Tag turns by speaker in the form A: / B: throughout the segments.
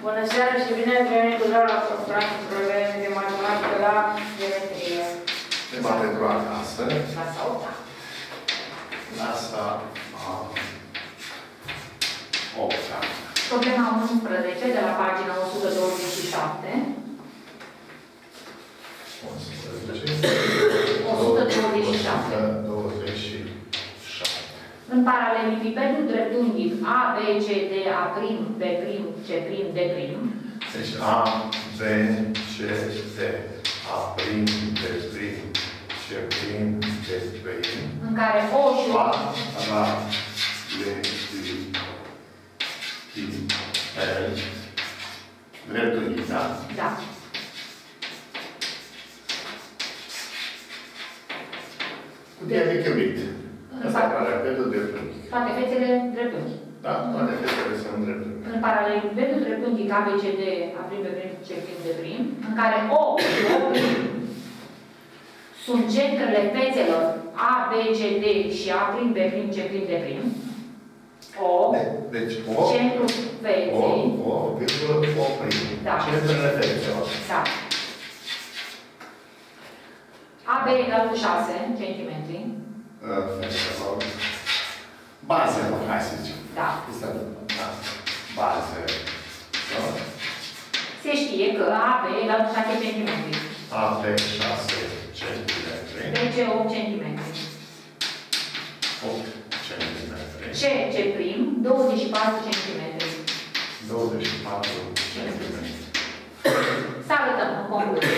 A: Bună seara și bine ați venit cu doar la conferință probleme de matematică la geometrie.
B: Tema pentru acasă.
A: Clasa 8.
B: Clasa a 8-a.
A: Problema 11 de la pagina 127.
B: 127.
A: În paralelipipedul dreptunghic A, B, C, D, A', B', C', D'.
B: Deci A, B, C, D. A', B', C', D'.
A: În care O și O...
B: Dreptunghic, da?
A: Da.
B: Cutia de chiubit. Asta e paralelipedul dreptunghic.
A: Toate fețele dreptunghic.
B: Da, toate fețele sunt dreptunghic.
A: În paralelipedul dreptunghic A, B, C, D, A', B', C', D', în care O și O' sunt centrele fețelor A, B, C, D și A', B', C', D'. O,
B: deci O,
A: centrul feței.
B: O, virgulă, O'.
A: Da.
B: Centrele fețelor.
A: Da. AB egal cu 6 cm.
B: Fețelor. Bazelor, hai să zicem.
A: Da.
B: Da. Baze. Da?
A: Se știe că AB egal cu 6 cm.
B: AB 6 cm.
A: BC 8 cm.
B: 8 cm.
A: CC' 24 cm.
B: 24 cm.
A: Să arătăm în concluzie.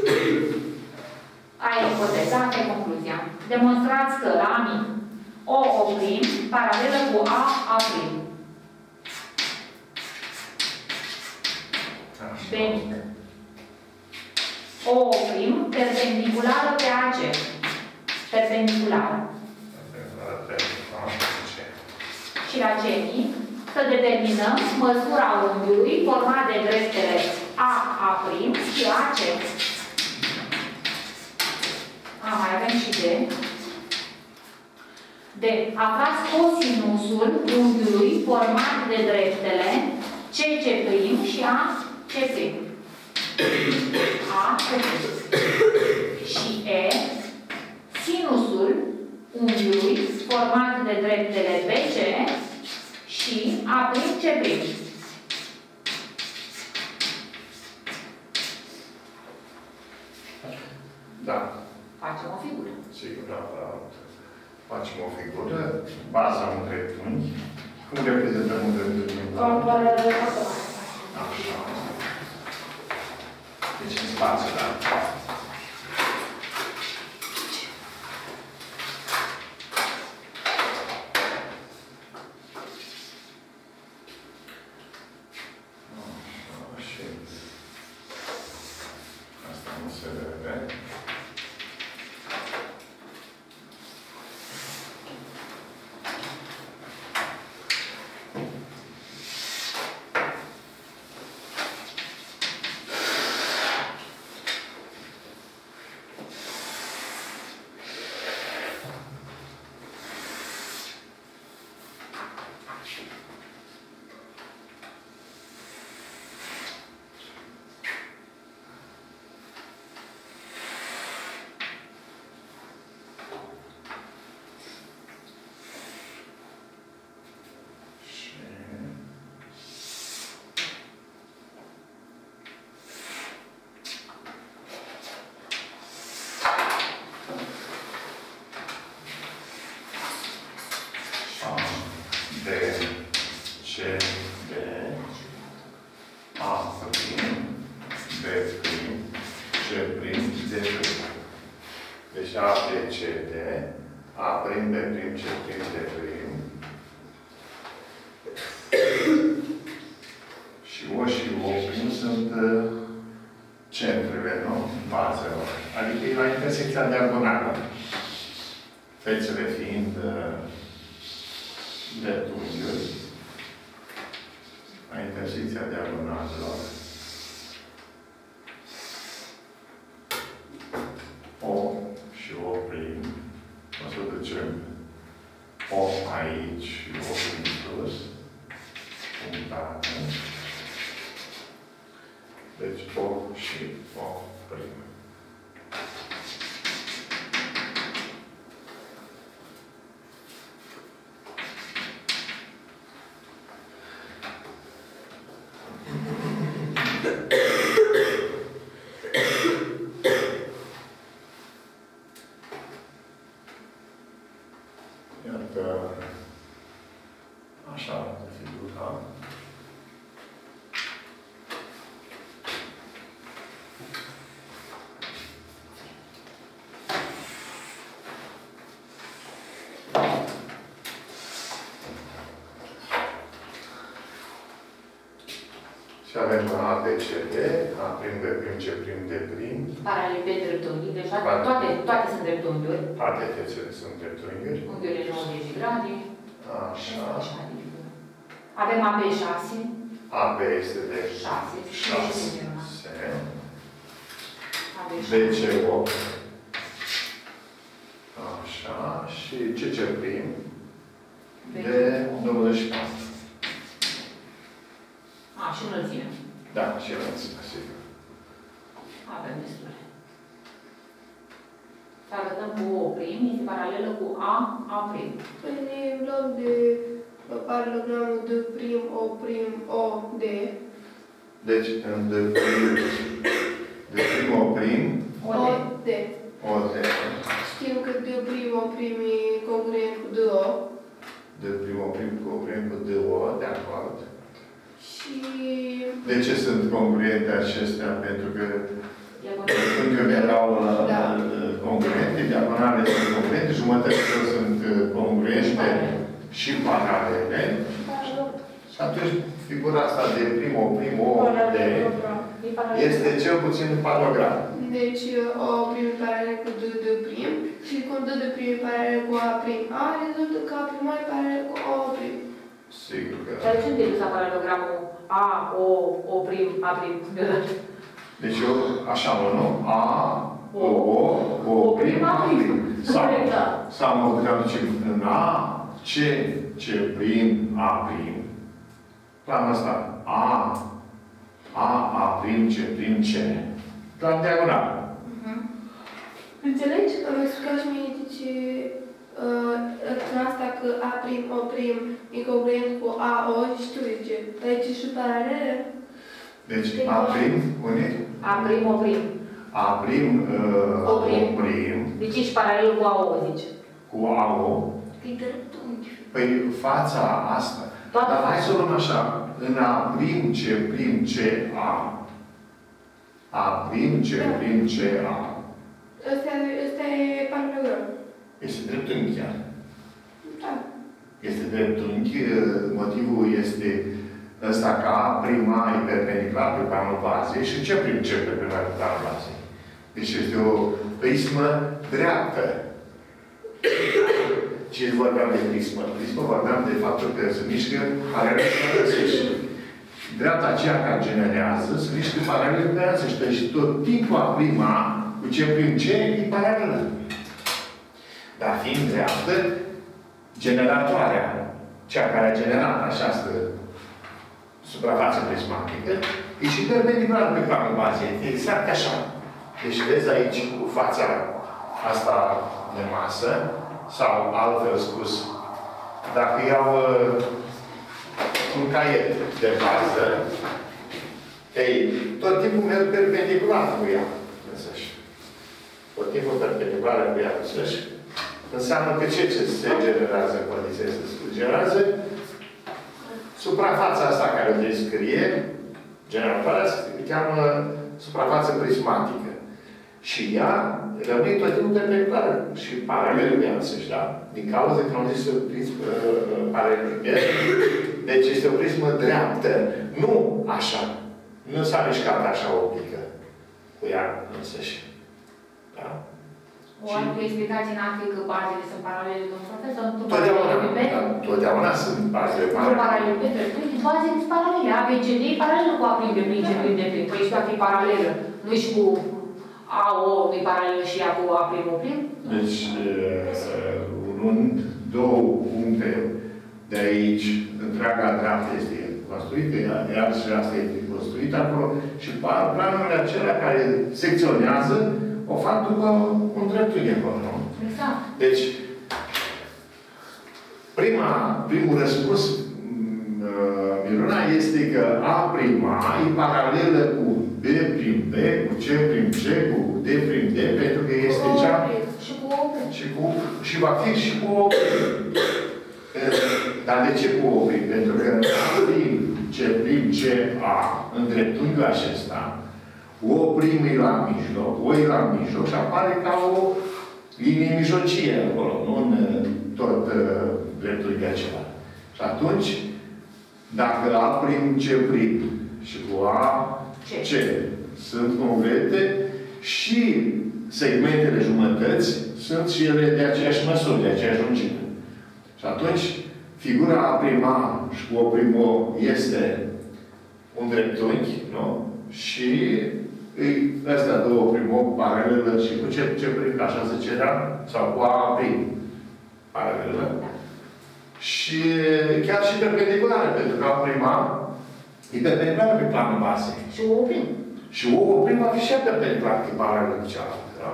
A: Ai ipoteza, ai concluzia. Demonstrați că la A mic O' paralelă cu A'. B mic. O' perpendiculară pe AC. Perpendiculară. Și la C mic să determinăm măsura unghiului format de dreptele A' și AC. Mai avem și D. Aflați cosinusul unghiului format de dreptele CC' și AC'. Și E. Sinusul unghiului format de dreptele BC și A'C'.
B: Da.
A: Facem o figură.
B: Sigur, da. Facem o figură. Baza un dreptunghi. Cum reprezentăm un dreptunghi? Așa. Deci în spațiu, da. Și asta nu se vede. Deci A, B, C, D, A', B', C', D'. Și O și O' sunt centrele, nu? Bazelor. Adică e la intersecția diagonală. Fețele fiind dreptunghiuri. La intersecția diagonalelor. O și O'. O să ducem O aici și O' sus. Punctată. Deci O și O prim. Iată, așa arată figura. Și avem A, B, C, D, A prim, B prim, C prim, D prim.
A: Paralele dreptunghi, deci toate sunt dreptunghiuri.
B: Toate fețele sunt dreptunghiuri.
A: Unghiurile 90 de grade.
B: Așa.
A: Avem AB6.
B: AB este de 6. BC 8. Așa. Și CC prim de 94.
A: A, și înălțime.
B: Da, și înălțime, sigur.
A: Avem destule. Să arătăm cu O prim, este paralelă cu A, A prim.
C: Păi ne luăm de paralelogramul D prim, O prim, O, D.
B: Deci, în D prim, O prim,
C: O, D.
B: O, D.
C: Știm că D prim, O prim e congruent cu DO.
B: D prim, O prim, congruent cu D, O, de acord.
C: Și...
B: De ce sunt congruente acestea? Pentru că încă erau congruente, diagonale sunt congruente, jumătățile sunt congruente și paralele. Și atunci figura asta de prim, O prim, O, D este cel puțin paralogram.
C: Deci O prim e paralel cu D, D prim. Și cum D, D prim e paralel cu A prim, A rezultă că A prim e paralel cu O prim.
B: Sigur că...
A: Dar ce înțeleg la paralelogramul A, O prim, A prim?
B: Deci eu așa mă, nu? A, O prim, A prim. Sau mă puteam duce în A, C prim, A prim. Planul ăsta, A prim, C prim, C. Plan diagonal.
C: Înțelegi? Am explicat și mie de ce în asta că A prim, O prim e congruent cu A, O și tu de ce? Aici e și paralele?
B: Deci A prim, unde?
A: A prim, O prim.
B: A prim,
A: O prim. Deci ești paralel cu A, O, zice.
B: Cu A, O.
C: E dreptunghi.
B: Păi fața asta.
A: Toată
B: Dar hai
A: fața.
B: să o luăm așa. În A prim, C prim, C, A. A prim, C prim, C, A.
C: Ăsta e paralelogram.
B: Este dreptunghi chiar.
C: Da.
B: Este dreptunghi. Motivul este ăsta că A prima e perpendicular pe planul bazei și C prim, C perpendicular pe planul bazei. Deci este o prismă dreaptă. Ce vorbeam de prismă? Prismă vorbeam de faptul că se mișcă paralel pe însăși. Dreapta aceea care generează se mișcă paralel pe însăși. Și tot timpul a prima cu C prim C e paralelă. Dar fiind dreaptă, generatoarea, cea care a generat această suprafață prismatică, e și perpendiculară pe planul bazei. Exact așa. Deci vezi aici cu fața asta de masă, sau altfel spus, dacă iau un caiet de bază, ei, tot timpul merg perpendicular cu ea, însăși. Tot timpul perpendicular cu ea, însăși. Înseamnă că ce se generează în condiția se generează suprafața asta care o descrie, generatoarea se cheamă suprafață prismatică. Și ea rămâne tot timpul perpendiculară și paralelă de însăși, da? Din cauza că am zis o prismă paralelă. Deci este o prismă dreaptă. Nu așa. Nu s-a mișcat așa o pică cu ea însăși. Da?
A: O altă explicație n-ar fi că bazele sunt paralele de un profesor, nu
B: Totdeauna.
A: paralele
B: Da, totdeauna sunt bazele
A: nu
B: paralele.
A: paralele pe bazele sunt paralele. A, B, C, D e paralelă cu A prim, B prim, C prim, D prim. Păi și dacă e paralelă, nu și cu A, O, nu e paralelă și ea cu A prim, O prim?
B: Deci, două puncte de aici, întreaga dreaptă este construită, iar și asta e construit acolo și planurile acelea care secționează o fac după un dreptunghi acolo, nu?
A: Exact.
B: Deci, primul răspuns, Miruna, este că A' e paralelă cu B', B, cu C', C, cu D', D, pentru că este cea...
A: Și cu O'.
B: Și va fi și cu O'. Dar de ce cu O'? Pentru că C', A, în dreptunghiul acesta, O' e la mijloc, O e la mijloc și apare ca o linie mijlocie acolo, nu în tot dreptunghiul acela. Și atunci, dacă A', C' și cu A, C sunt congrete și segmentele jumătăți sunt și ele de aceeași măsură, de aceeași lungime. Și atunci, figura A' și cu O' este un dreptunghi, nu? Și astea două primul paralelă și cu C', așa se cerea, sau cu A' paralelă. Și chiar și perpendiculară, pentru că A' e perpendiculară pe planul bazei.
A: Și O'.
B: Și O' va fi și perpendiculară pe paralelă cu cealaltă. Da?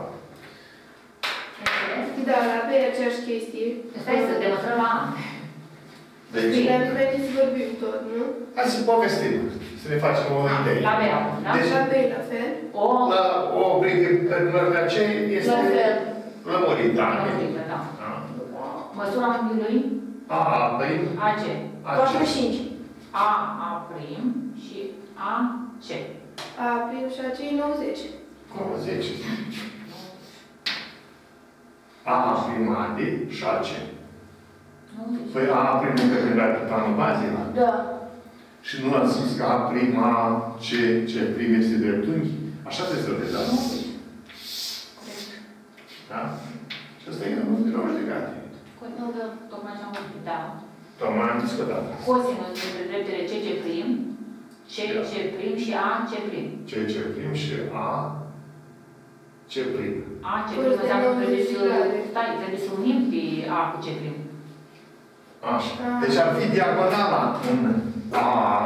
C: Da, la B e aceeași chestie.
A: Stai să demonstrăm la A.
B: Deci,
C: Dar nu vrei să vorbim tot, nu?
B: hai să povestim. Să ne facem o idee.
A: La B acum, da?
B: Deci,
C: La B la fel.
B: O perpendiculară aceea este
C: La fel.
B: lămurit, da?
A: Lămurită, da. Măsura unghiului
B: A'.
A: AC.
C: 45.
A: A' și AC.
C: A prim și AC e 90.
B: 90. A' și AC. Păi A' e perpendicular pe planul bazei, da?
C: Da.
B: Și nu ați zis că A', C' este dreptunghi? Așa trebuie să vedeți, da? Da? Și asta e un judecat.
A: Nu, că tocmai ce-am vorbit, da.
B: Tocmai am discutat.
A: Cosinus dintre dreptele C' și AC'.
B: C' și AC'.
A: AC' înseamnă că trebuie să unim pe A cu C'.
B: Așa. Deci ar fi diagonala în A.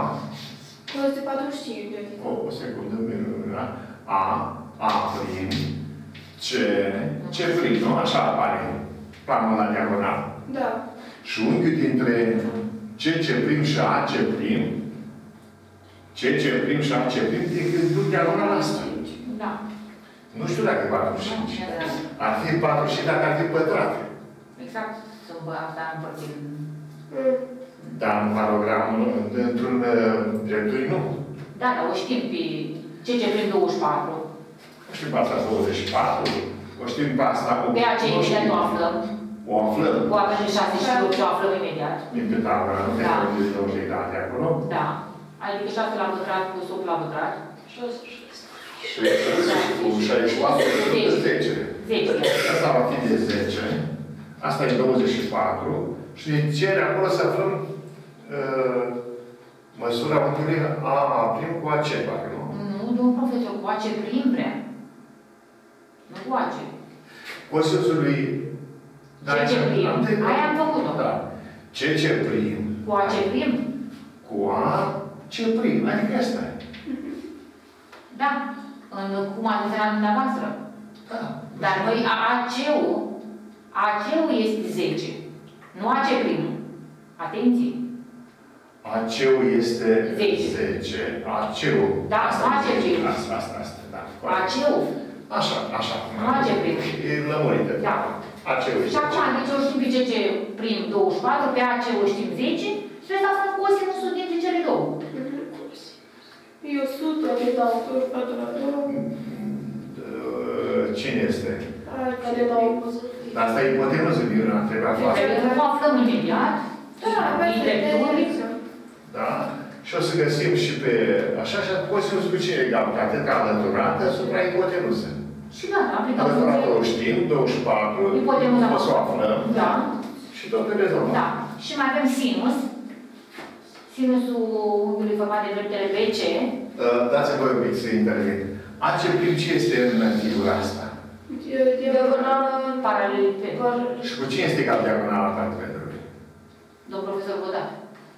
C: 245, de
B: O secundă, da? A', C', nu? Așa apare planul la diagonal.
C: Da.
B: Și unghiul dintre C' și AC', și AC' e diagonala asta.
A: Da.
B: Nu știu dacă e 45. Ar fi 45 dacă ar fi pătrate.
A: Exact. Sunt asta împărțit.
B: Dar în parogram, într-un dreptunghi, nu.
A: Da, dar o știm pe C' 24.
B: O știm pe asta 24. O știm pe asta...
A: Pe aceea imediat o aflăm.
B: O aflăm.
A: Cu apă de 6 și 8 o aflăm imediat.
B: Din pe tabără, nu te de 20 de ani acolo.
A: Da. Adică 6 la pătrat plus 8 la pătrat.
B: Și cu 64 10.
A: 10.
B: Asta va fi de 10. Asta e 24. Și ne cere acolo să aflăm măsura unghiului A' cu AC, parcă, nu?
A: Nu, domnul profesor, cu AC' vrea. Nu cu AC.
B: Cosiusului...
A: C'. Aia am făcut-o.
B: Da. C'.
A: Cu AC'.
B: Cu AC'. Adică asta e.
A: Da. Cum a zis la dumneavoastră.
B: Da.
A: Dar noi AC'-ul este 10. Nu AC'. Atenție.
B: AC'-ul este 10. AC'-ul.
A: Da, AC'.
B: Asta, da.
A: AC'-ul.
B: Așa.
A: Nu AC'.
B: E lămurită.
A: Da.
B: AC'-ul.
A: Și acum, deci o știm pe C' 24, pe AC' o știm 10 și ăsta sunt cosinusul dintre cele două.
C: E 100, de dau 24 la 2.
B: Cine este?
C: Care dau
B: Dar asta e ipoteză, Miruna, trebuie aflat.
A: Trebuie să aflăm imediat.
B: Da? Și o să găsim și pe... Așa, și cosinus cu cine egal? Pe atât ca alăturată, supra ipotenuză.
A: Și da, aplicăm
B: Alăturată o știm, 24,
A: ipotenuza.
B: o să o aflăm.
A: Da.
B: Și totul rezolvat.
A: Da. Și mai avem sinus. Sinusul unghiului format de dreptele BC.
B: Dați-mi voi un pic să intervin. AC' ce este în figura asta?
C: Diagonală
A: Paralelipe.
B: Și cu cine este egal diagonala paralelului?
A: Domnul profesor Bodat.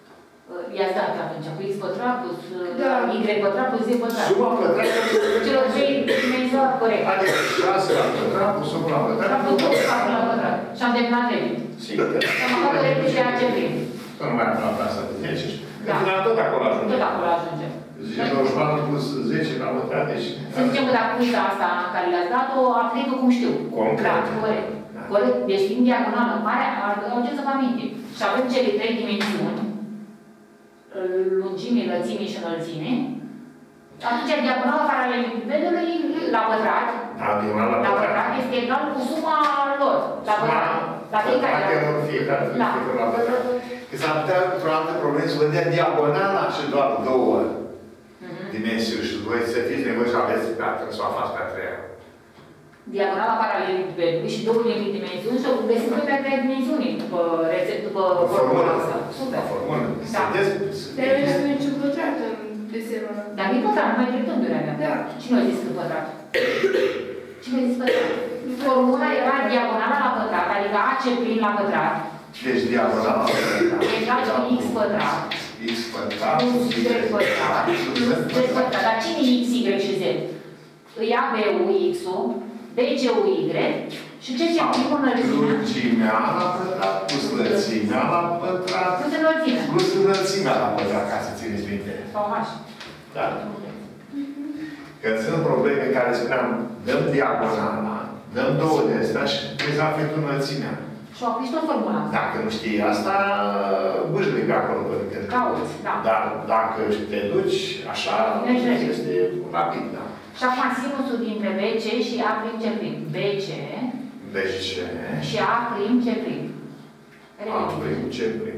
A: I-ați dat atunci, cu x pătrat plus y pătrat plus z pătrat.
B: Suma pătrată
A: Celor 3 dimensiuni, corect.
B: adică 6 la pătrat plus 1 la pătrat.
A: Am făcut 4 la pătrat. Și am terminat repede.
B: Sigur.
A: Și am făcut repede și a ce prim.
B: Să nu mai aflat asta de 10.
A: Da.
B: Că tot acolo ajunge.
A: Tot acolo ajungem.
B: 24 plus 10 la pătrat, deci...
A: Să zicem că dacă uita asta care le-ați dat-o, aplică cum știu.
B: Concret.
A: Da, corect. Corect. Deci fiind diagonală mare, ajungeți să vă aminte. Și avem cele 3 dimensiuni, lungime, lățime și înălțime. Atunci diagonala paralelipipedului la pătrat, la pătrat este egal cu suma lor. La pătrat. La fiecare.
B: La pătrat. Că s-ar putea, într-o altă problemă, să vă dea diagonala și doar 2 dimensiuni și voi să fiți nevoie să aveți piatră, să o faci pe a 3-a.
A: Diagonala paralelipipedului și 2 dimensiuni și o găsim pe 3 dimensiuni după formula asta. Super.
B: Formulă.
A: Da.
C: Dar eu nu știu niciun pătrat în desenul ăla.
A: Dar nu-i pătrat, numai dreptunghiurile alea.
C: Da.
A: Cine a zis că pătrat? Cine a zis pătrat? Formula era diagonala la pătrat, adică AC prin la pătrat.
B: Deci diagonala la pătrat.
A: Egal cu x pătrat.
B: X pătrat.
A: Plus y pătrat. Plus z pătrat. Dar cine e x, y și z? Îi ia B-ul, x-ul, BC-ul y și ce primul înălțimea?
B: Lungimea la pătrat plus lățimea la pătrat.
A: Plus înălțimea.
B: Plus înălțimea la pătrat, ca să țineți minte.
A: Sau H.
B: Da. Că sunt probleme care spuneam, dăm diagonala, dăm 2 de astea și trebuie să afectul înălțimea.
A: Și o aplici tot formula.
B: Dacă nu știi asta, bâșbui pe acolo până când.
A: Cauți, da.
B: Dar dacă te duci așa, este rapid, da.
A: Și acum sinusul dintre BC și A prim C prim. BC și A prim C prim.
B: A prim C prim.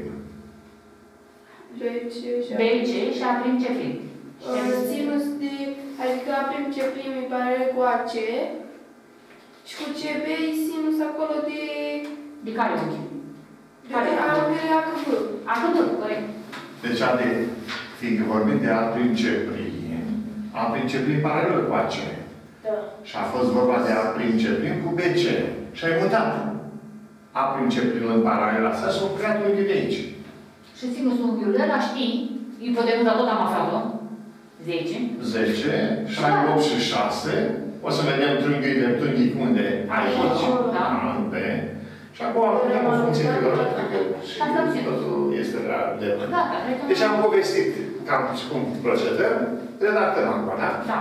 A: BC și A prim C prim.
C: Sinus de, adică A prim C prim e paralel cu AC și cu CB e sinus acolo de...
A: De care unghi?
C: De unghiile ACB.
A: ACB, corect.
B: Deci, fiindcă vorbim de A prim C prim, A prim C prim paralel cu AC.
A: Da.
B: Și a fost vorba de A prim C prim cu BC. Și ai mutat A prim C prim în paralela asta și au creat unghiul de aici.
A: Și sinusul unghiului ăla știi, ipotenuza tot am aflat-o, 10.
B: 10, și ai 8 și 6. O să vedem triunghiul dreptunghic unde? Aici.
A: Da.
B: B. Și acum avem o funcție trigonometrică și totul este de mână.
A: Da,
B: deci am povestit cam cum procedăm. Redactăm acum, da?
A: Da.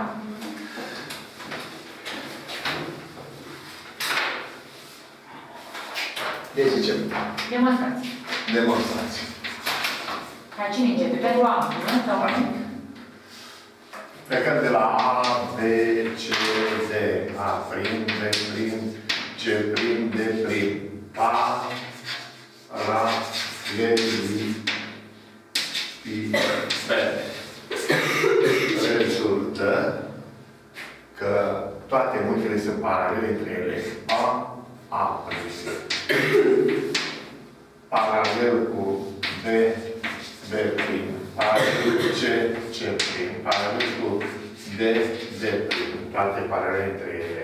B: Deci zicem.
A: Demonstrații.
B: Demonstrații.
A: Ca cine începe? Pentru A, nu? Sau A?
B: Plecăm de la A, B, C, D, A prim, B prim, C prim, D prim, A, Ra, G, I, I, B. Rezultă că toate unghiile sunt paralele între ele. A prim. Paralel cu B, B prim. Paralel cu C, C prim. Paralel cu D, D prim. Toate paralele între ele.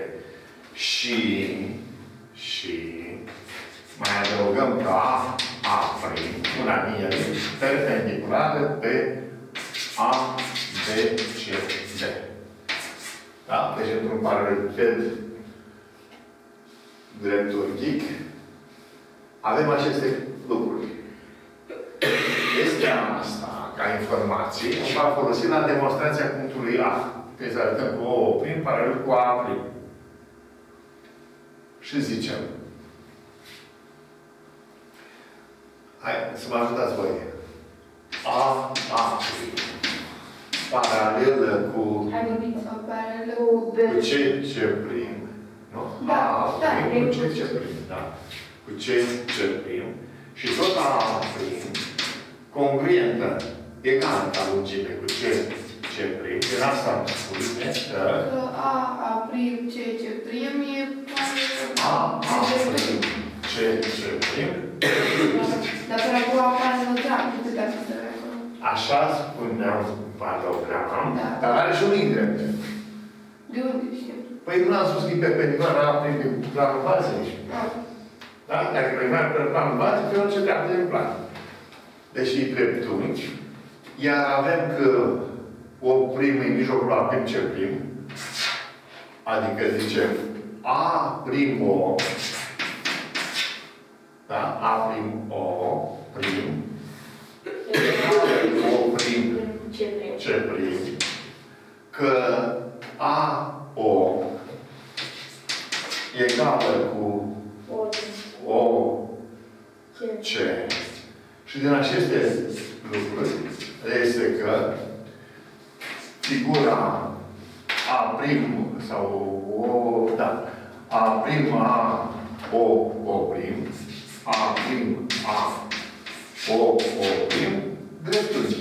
B: Și mai adăugăm că A prim, una din ele, perpendiculară pe A, B, C, D. Da? Deci într-un paralelepiped dreptunghic avem aceste lucruri. Este asta, ca informație, o va folosi la demonstrația punctului A. Trebuie să arătăm cu O prim, paralel cu A prim. Și zicem. Hai, să mă ajutați voi. A prim. Paralelă cu...
A: Hai vorbit.
C: Paralel
A: Cu B.
B: Cu C prim. Nu?
C: Da,
B: A prim, cu C prim, da. Cu C prim. Și tot A prim, congruentă, egală ca lungime cu C prim. Din asta îmi spune că...
C: A prim, C prim e...
B: A prim, C prim.
C: Dar pe acolo apare notrat, nu putea să se acolo.
B: Așa spuneam paralogram,
C: Da.
B: dar are și un ingred.
C: De unde știu?
B: Păi nu l-am spus că e perpendicular A prim pe planul bază nici. Da? Dacă e mai pe planul bază, pe orice dreaptă din plan. Deci e dreptunghi. Iar avem că o prim în mijlocul la prim ce prim. Adică zicem A prim O. Da? A prim O. Prim. O prim. Ce prim. Că A O egală cu O C. Și din aceste lucruri este că figura A prim sau O, da, A prim A O prim, A prim A O prim, dreptunghi.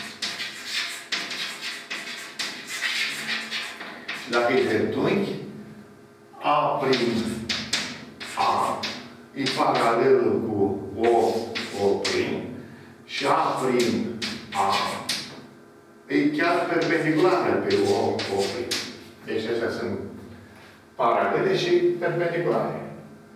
B: Și dacă e dreptunghi, A prim A e paralel cu O prim și A prim A e chiar perpendiculară pe O prim. Deci astea sunt paralele și perpendiculare.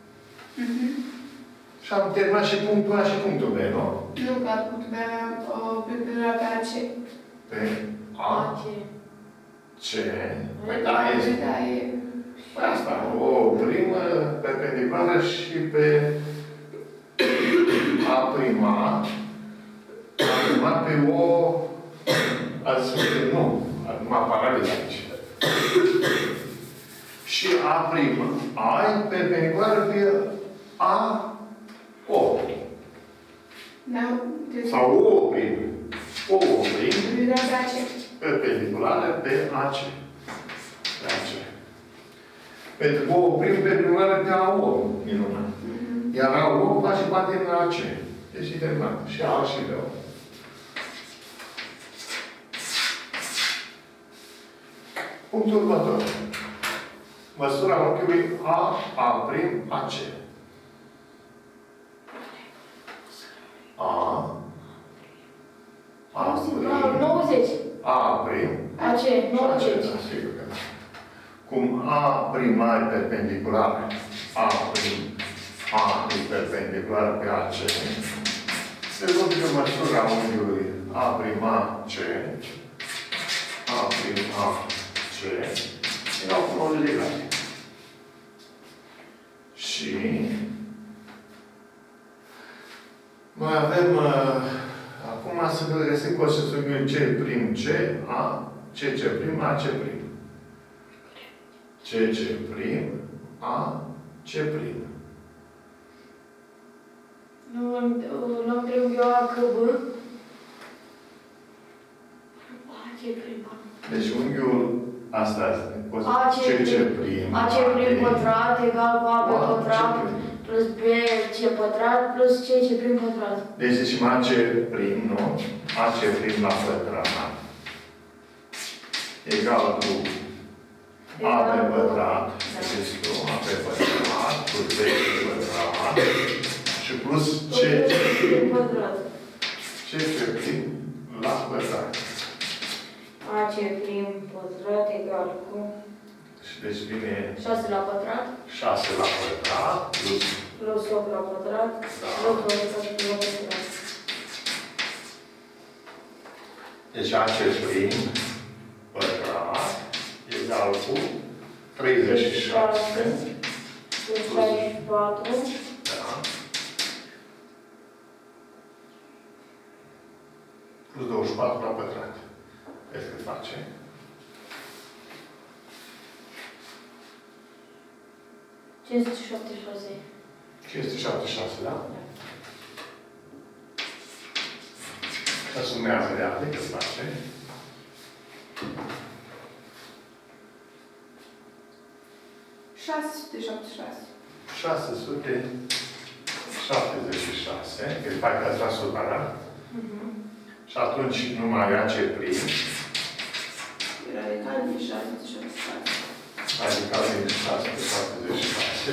B: Și am terminat și punctul A și punctul B, nu?
C: Nu, că punctul B perpendicular pe AC.
B: Pe A C. Păi da, este.
C: Da, e.
B: Asta, o primă perpendiculară și pe A prima pe O nu, acum paralel aici. Și A primă, A e perpendiculară pe A O. Sau O primă. O primă perpendiculară pe AC. Pe AC. Pentru că O primă perpendiculară pe AO, minunat. Iar AO face parte din AC. Deci e terminat. Și A și B. Punctul următor. Măsura unghiului AC. A prim.
A: 90.
B: A prim.
A: AC, 90.
B: Sigur că da. Cum A prima e perpendiculară, A prim, A e perpendiculară pe AC, se văd că măsura unghiului A prima C, A prima C, erau cu 90 de grade. Și mai avem acum să găsim coșul unghiului C prim C, A, C prim, A, C prim. C prim, A, C prim.
A: Nu trebuie A, C, B. A, C prim.
B: Deci unghiul asta
A: AC prim. AC prim pătrat egal cu A pe pătrat plus B C pătrat plus C prim pătrat.
B: Deci zicem AC prim, nu? AC prim la pătrat egal cu A pe pătrat, deci A pe pătrat, plus B pe pătrat și plus C
A: prim pătrat.
B: C prim la pătrat.
A: AC prim pătrat egal cu...
B: Și deci vine...
A: 6 la pătrat.
B: 6 la pătrat plus...
A: Plus 8 la pătrat.
B: Da.
A: Plus 8 la pătrat.
B: Deci AC prim pătrat egal cu 36
A: plus 64.
B: Da. Plus 24 la pătrat. Vezi cât face?
A: Ce este 76?
B: 576, da? Și asumează reale cât face.
C: $676.
B: 676, că fac asta supărat. Și atunci numai ia ce prim.
C: Radical din 676.
B: Radical din 676.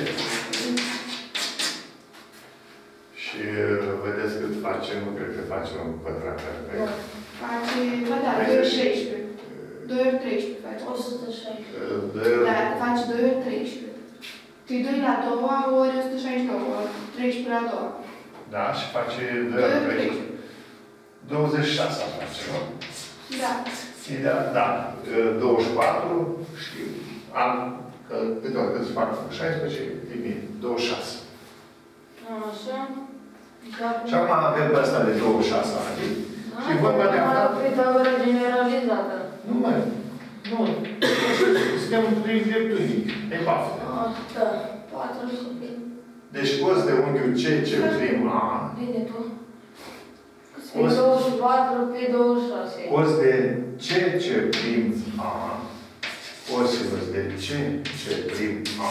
B: Și vedeți cât face, nu cred că face un pătrat perfect.
C: Face, ba da, 2 ori 13. 2 ori 13 face.
A: 160.
C: Da, face 2 ori 13. Că 2 la 2 ori 169, ori 13 la 2.
B: Da, și face 2 ori 13. 26 ar face, nu?
C: Da.
B: Ideal, da. 24 și an, că câte ori cât se fac 16, e bine, 26.
C: Așa.
B: Și acum avem pe ăsta de 26 ani. Și vorba de aflat...
C: Pitagora generalizată.
B: Nu mai. Nu. Suntem un triunghi dreptunghic. E baftă.
C: Da. 4 și bine.
B: Deci cost de unghiul CC prim A.
C: Bine tu. Pe 24, pe 26.
B: Cost de CC prim A. Cosinus de CC prim A.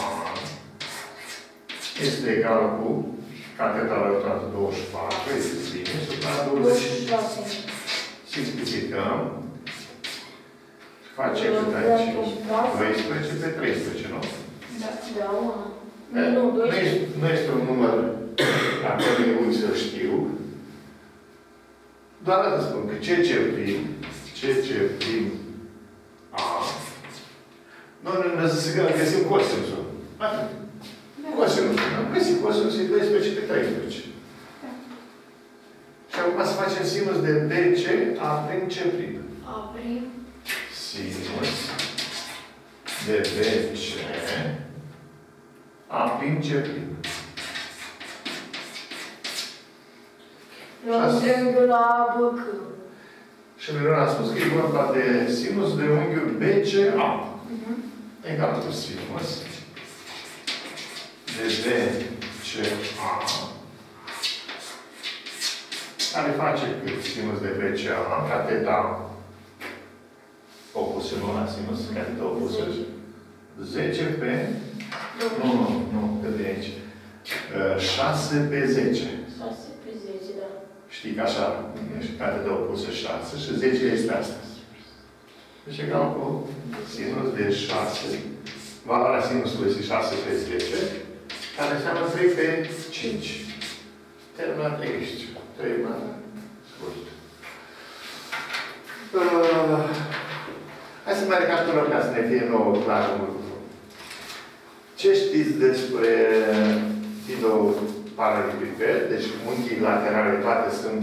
B: Este egal cu catedrala toată 24. Este bine. Supra 26. Simplificăm. Facem cât aici? 12 pe 13, nu?
C: Da. Nu, 12.
B: Nu este un număr dacă nu să știu. Doar atât spun că CC prim A. Nu să găsim cosinusul. Atât. Cosinusul. Am găsit cosinusul e 12 pe 13. Și acum să facem sinus de BC A prim C prim.
C: A prim.
B: Sinus de BC A prim C prim.
C: Unghiul la BC.
B: Și mereu am spus că e vorba de sinus de unghiul BCA. Egal cu sinus de BCA. Care face cât sinus de BCA? Cateta opusă, nu la sinus, cateta opusă. 10 pe... Nu, cât de aici. 6 pe 10.
C: 6 pe 10, da.
B: Știi că așa, cateta opusă 6 și 10 este asta. Deci egal cu sinus de 6. Valoarea sinusului este 6 pe 10, care înseamnă 3 pe 5. Terminat aici. Terminat scurt. Hai să mai recapitulăm ca să ne fie nouă clar un lucru. Ce știți despre filoparalelipiped? Deci unghii laterale toate sunt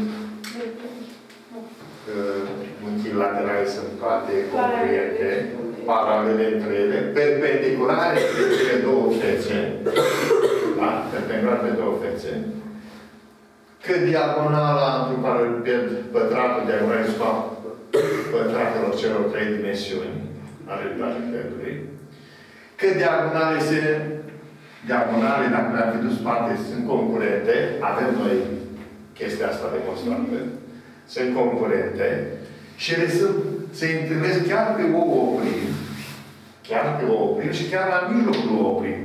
B: unghii laterale sunt toate congruente, paralele între ele, perpendiculare pe două fețe. Da? Perpendicular pe două fețe. Că diagonala într-un paralelipiped, pătratul diagonal asupra pătratelor celor trei dimensiuni ale paralelipipedului. Că diagonale, dacă le-am fi dus spate, sunt concurente. Avem noi chestia asta demonstrată. Sunt concurente. Și ele se întâlnesc chiar pe o oprim. Chiar pe o oprim și chiar la mijlocul o oprim.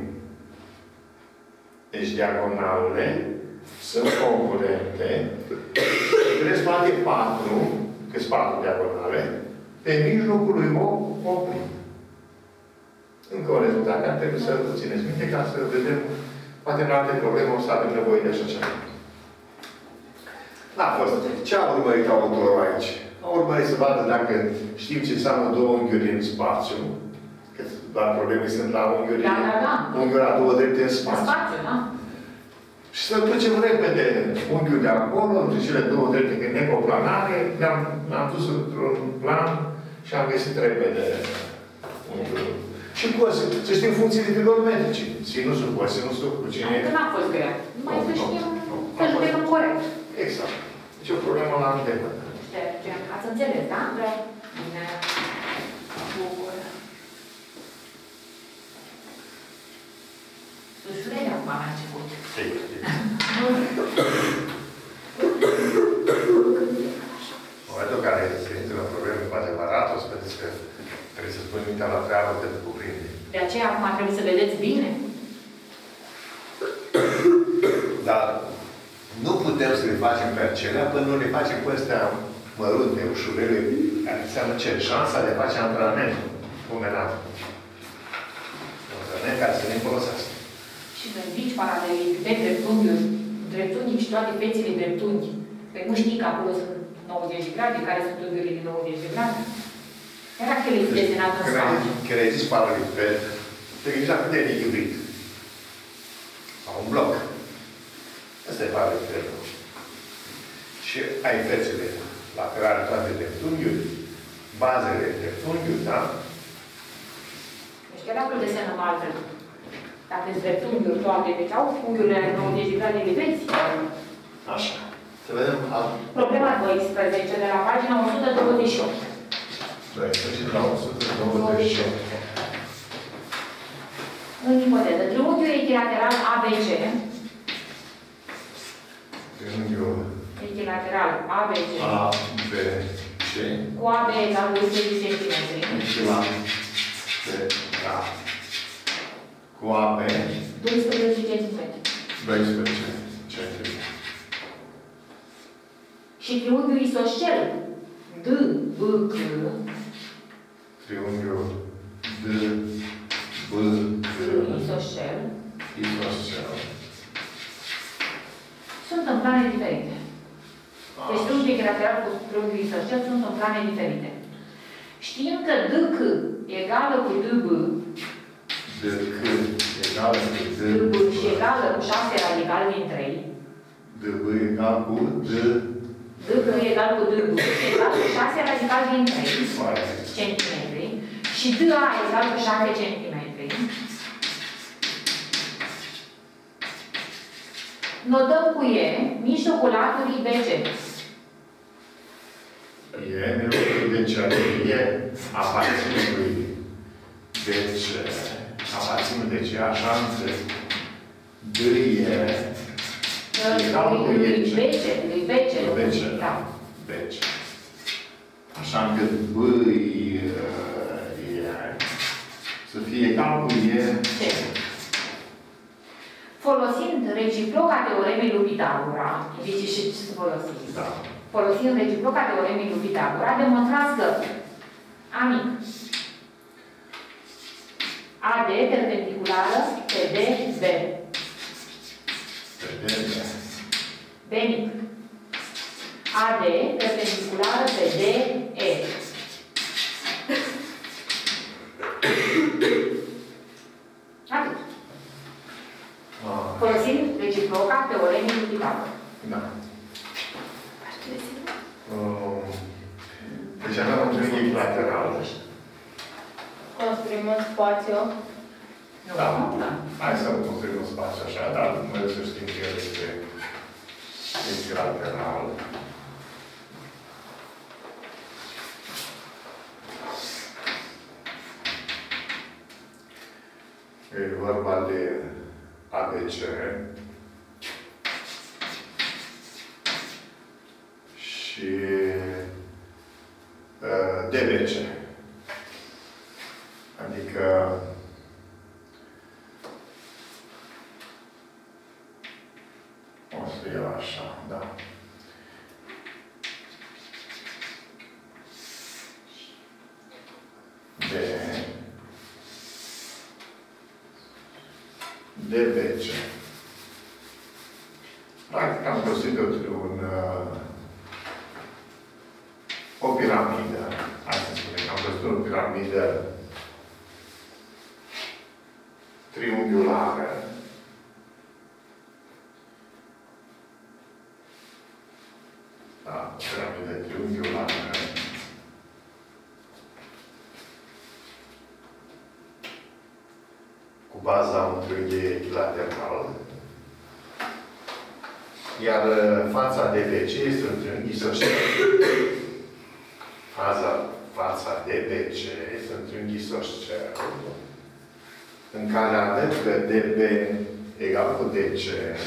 B: Deci diagonalele sunt concurente. Trebuie spate 4, că sunt 4 diagonale, pe mijlocul lui o oprim. Încă o rezultat care trebuie să țineți minte ca să vedem, poate în alte probleme o să avem nevoie de așa ceva. N-a fost. Ce a urmărit autorul aici? A urmărit să vadă dacă știm ce înseamnă două unghiuri în spațiu. Că doar probleme sunt la unghiuri, unghiuri la două drepte în spațiu. Și să ducem repede unghiul de acolo, între cele două drepte necoplanare, le-am dus într-un plan și am găsit repede unghiul. Și cosinus. Să știm funcții de trigonometrice. Sinusul, cosinusul, cu cine...
A: Adică n-a fost grea. Numai să știm să judecăm corect.
B: Exact. Deci o problemă la îndemână.
A: Ați înțeles, da? Bine. Bucur. Ușurele acum la început.
B: În momentul în care se intră la probleme cu adevăratul, să vedeți că trebuie să spui mintea la treabă de cuprinde.
A: De aceea acum trebuie să vedeți bine.
B: Dar nu putem să le facem pe acelea până nu le facem cu astea mărunte, ușurele, care înseamnă ce? Șansa de a face antrenament pomenat. Antrenament care să ne folosească.
A: Și să ridici paralelii de dreptunghi și toate fețele dreptunghi. Păi nu știi că acolo sunt 90 de grade, care sunt unghiurile de 90 de grade. Chiar dacă le-ai desenat în spațiu.
B: Când ai zis paralelipiped, te gândești la cât de echilibrit. Sau un bloc. Asta e paralelipipedul. Și ai fețele laterale toate dreptunghiuri, bazele dreptunghiuri, da?
A: Deci chiar dacă îl desenăm altfel, dacă sunt dreptunghiuri toate, deci au unghiurile 90 de grade livezi.
B: Așa. Să vedem
A: Problema 12 de la pagina 128.
B: 12 la 128.
A: În ipoteză, triunghiul echilateral ABC.
B: Triunghiul
A: Echilateral ABC.
B: ABC.
A: Cu AB egal 12 cm.
B: Echilateral. Cu AB.
A: 12 cm.
B: 12 cm.
A: Și triunghiul isoscel DBC.
B: Triunghiul DBC.
A: Isoscel.
B: Isoscel.
A: Sunt în plane diferite. Deci triunghiul echilateral cu triunghiul isoscel sunt în plane diferite. Știm că DK egală cu DB.
B: DK egală cu
A: DB și egală cu 6 radical din 3.
B: DB egal cu
A: DK egal cu DB egal cu 6 radical din 3 cm. Și DA egal cu 7 cm. Notăm cu E mijlocul laturii BC.
B: E mijlocul BC, e aparține lui BC, aparține de ce, așa încât D e egal cu E.
A: Lui BC. Da.
B: BC. Așa încât B e să fie egal cu E.
A: Folosind reciproca teoremei lui Pitagora, deci și ce să folosim?
B: Da.
A: Folosind reciproca teoremei lui Pitagora, demonstrați că A mic, AD perpendiculară pe DB. B mic, AD perpendiculară pe DE. Atât. Folosim reciproca teoremei lui Pitagora.
B: Da. Deci avem un triunghi echilateral.
C: Construim un spațiu.
B: Da. Hai să construim un spațiu așa, dar noi să știm că el este echilateral. E vorba de ABC și DBC. Adică o să iau așa, da. DBC. Practic am găsit o piramidă. Hai să spunem, am găsit o piramidă triunghiulară. Da, piramidă triunghiulară. Cu baza unui triunghi echilateral. Iar fața DBC este un triunghi isoscel. Fața DBC este un triunghi isoscel. În care arăt că DB egal cu DC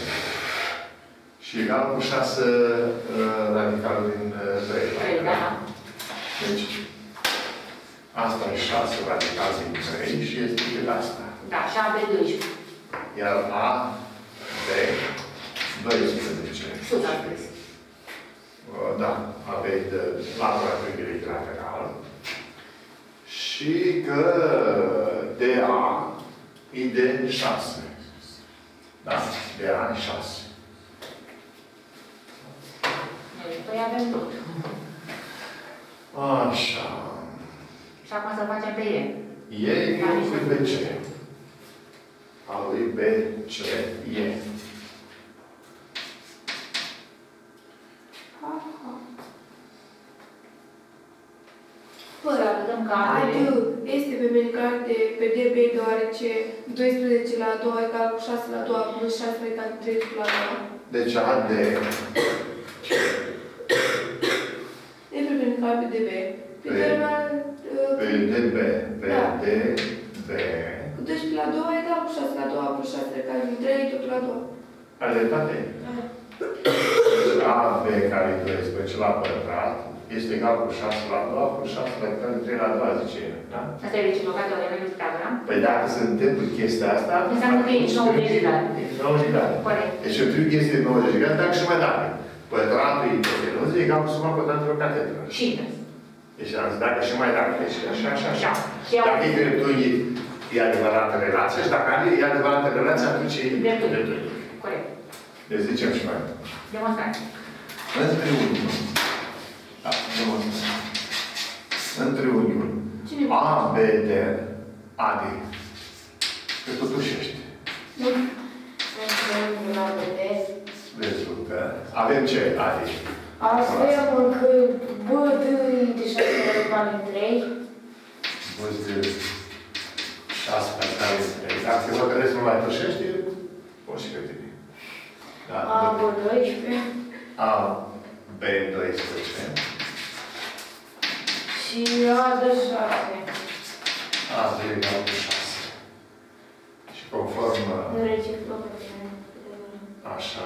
B: și egal cu 6 radicalul din 3.
A: Da.
B: Deci, asta e 6 radical din 3 și este de asta.
A: Da, și AB 12.
B: Iar A, B, 12.
A: Sus a scris.
B: Da, AB de latura triunghiului echilateral. Și că DA e de 6. Da, DA e 6.
A: Păi avem tot.
B: Așa.
A: Și acum să facem pe E.
B: E egal cu BC. A lui BC e.
C: departe pe DB, deoarece 12 la a doua egal cu 6 la a doua plus 6 egal cu 13 la a doua.
B: Deci AD
C: E perpendicular pe DB. Pe termen...
B: pe DB, pe DB.
C: Cu 12 la a doua egal cu 6 la a doua plus 6 egal cu 3, totul la a doua.
B: Are dreptate? AB care e 12 la pătrat este egal cu 6 la 2 plus 6 la 3 la 2, zice el. Da?
A: Asta e reciprocatul elementului diagram.
B: Păi dacă se întâmplă chestia asta...
A: Înseamnă că e 90 de grade.
B: E 90 de grade.
A: Corect.
B: Deci un triunghi este de 90 de grade, dacă și mai dacă. Pătratul ipotenuză e egal cu suma pătratelor catetelor.
A: Și invers.
B: Deci am zis dacă și mai dacă. Deci așa, așa, așa.
A: Da.
B: Dacă e dreptunghi, e adevărată relație și dacă e adevărată relație, atunci e dreptunghi.
A: Corect.
B: Deci zicem și mai.
A: Demonstrație.
B: În triunghiul. Da, demonstrație. În triunghiul. ABD. AD. Că totuși ești. Rezultă. Avem ce? AD.
D: Avem că BD de 6 egal în 3.
B: BD 6 egal în 3. Dacă te hotărăști nu mai pășești, poți și pe tine. Da?
D: AB 12.
B: AB 12.
D: Și AD 6.
B: AD egal cu 6. Și conform... Așa.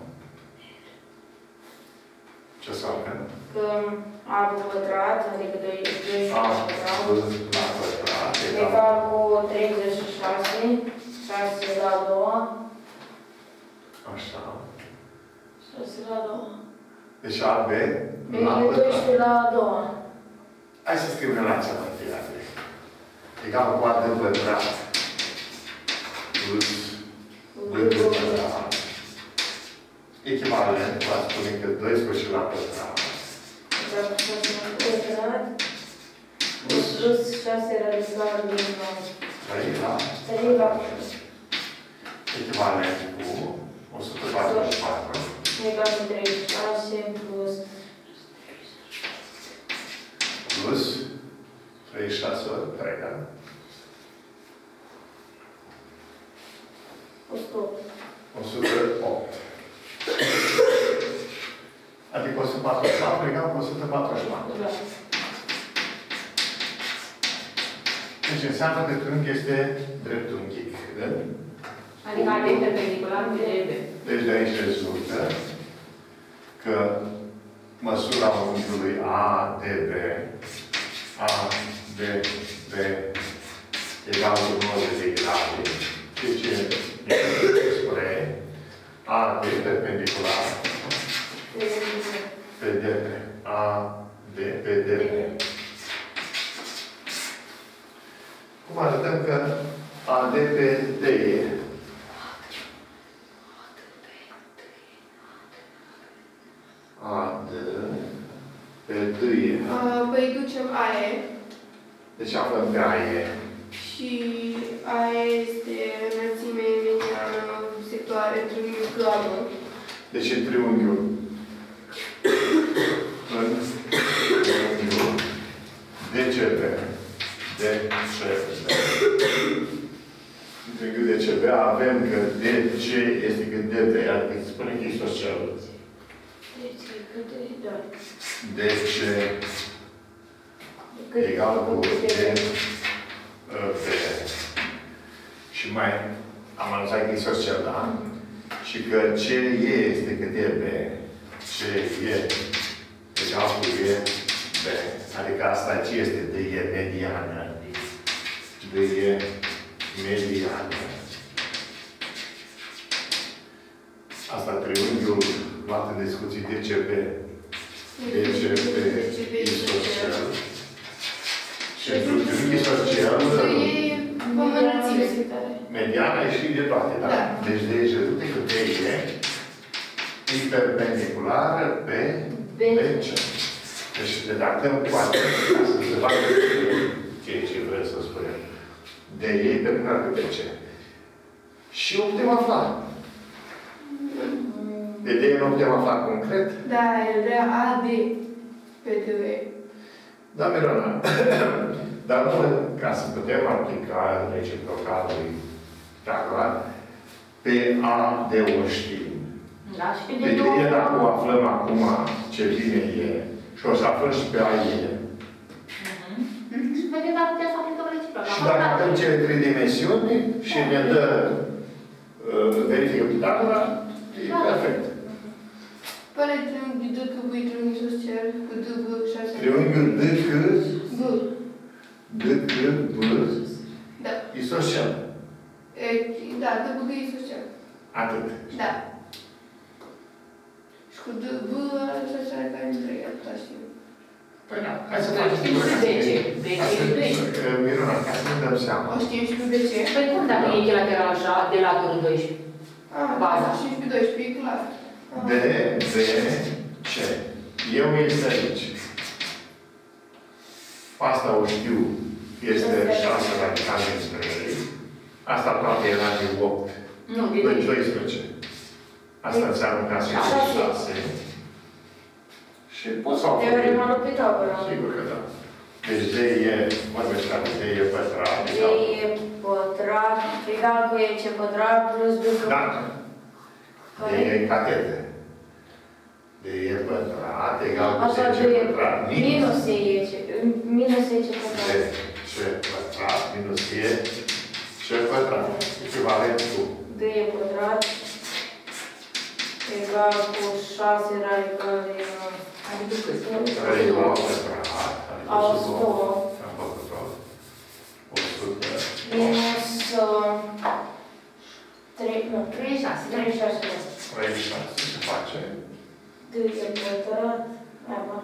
B: Ce să avem?
D: Că AB pătrat, adică 2
B: A
D: pătrat,
B: la pătrat
D: egal cu 36, 6 la 2.
B: Așa.
D: 6 la 2.
B: Deci AB la
D: E
B: pătrat.
D: 12 la 2.
B: Hai să scriem relația la întâi. Egal cu AD pătrat plus B pătrat. Echivalent, va spune că 12 la pătrat.
D: Egal cu 6 la pătrat. Plus 6 radical din 9. 3 la 6.
B: Echivalent cu 144.
D: Egal cu 36 plus...
B: Plus 36 ori 3, da?
D: 108.
B: 108. Adică 144 egal cu 144.
D: Da.
B: Deci înseamnă că triunghi este dreptunghic. Da?
A: Adică AD perpendicular pe DB.
B: Deci de aici rezultă că măsura unghiului ADB egal cu 90 de grade. Deci spre AD perpendicular pe DB. AD pe DB. Cum arătăm că AD pe DE? AD pe DE.
C: Păi ducem AE.
B: Deci aflăm pe AE.
C: Și AE este înălțime mediană sectoare triunghiul global.
B: Deci în triunghiul. În triunghiul DCB. În triunghiul DCB avem că DC este cât DB, adică se spune că e social. DC egal cu DB. Și mai am anunțat că e social, da? Și că CE este cât DB. CE egal cu EB. Adică asta ce este DE mediană. DE mediană. Asta triunghiul luat în discuții DCB. DCB isoscel. Și pentru triunghi social, mediana e și de toate, da? Deci de aici rezultă că DE e perpendiculară pe BC. Deci redactăm toate ca să se vadă ceea ce vreau să spunem. De ei perpendicular pe BC. Și o putem afla. De ei nu putem afla concret?
C: Da, el vrea AD pe DE.
B: Da, Mirona. Dar nu, ca să putem aplica reciprocalului Pitagoras, pe A de o știm.
A: Da, și pe
B: Pe
A: de două.
B: D, dacă o aflăm acum ce bine e, și o să aflăm și pe A e.
A: Și vedem dacă putem să aplicăm reciproc.
B: Și dacă avem cele trei dimensiuni și ne dă verifică Pitagoras, e perfect.
C: Pare triunghi DCB, triunghi isoscel, cu DB 6.
B: Triunghiul
C: B.
B: DCB,
C: Da.
B: isoscel.
C: Da, DB isoscel.
B: Atât.
C: Da. Și cu DB isoscel care nu trebuie, atâta știu.
B: Păi da, hai să
A: Știm și pe BC. BC e 12.
B: Miruna, ca să ne dăm seama.
C: O știm și pe BC?
A: Păi cum dacă e echilateral așa, de laturul 12? Baza.
C: Și pe 12, e clar.
B: D, B, C. Eu este aici. Asta o știu. Este 6 radical din 3. Asta toate era de 8.
A: Nu, de
B: 12. Asta înseamnă că asta este 6. Și poți să o faci.
D: Teorema lui Pitagoras.
B: Sigur că da. Deci D e, vorbește ca D e pătrat.
D: D e pătrat egal cu EC pătrat plus B cu...
B: Da. D e catete. D e pătrat egal cu
D: Așa
B: C
D: de
B: pătrat
D: minus EC. Minus EC pătrat.
B: C pătrat minus E C pătrat. Echivalent cu
D: D e pătrat egal cu 6 radical din...
A: Adică cât?
B: radical pătrat.
D: A 100.
B: Am făcut-o. 100.
D: Minus... 36.
B: 36 se face.
D: D e pătrat. Mai bun.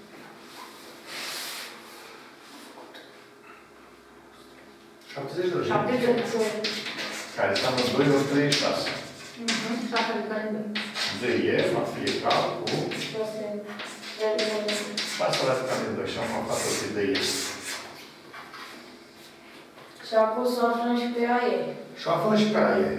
B: 70.
A: 70.
B: Care înseamnă 2 ori 36.
A: 7 radical din 2.
B: D e va fi egal cu
D: 6 radical din 2.
B: asta radical din 2 și am aflat o fi D e.
D: Și acum să aflăm și pe AE.
B: Și aflăm și pe A e.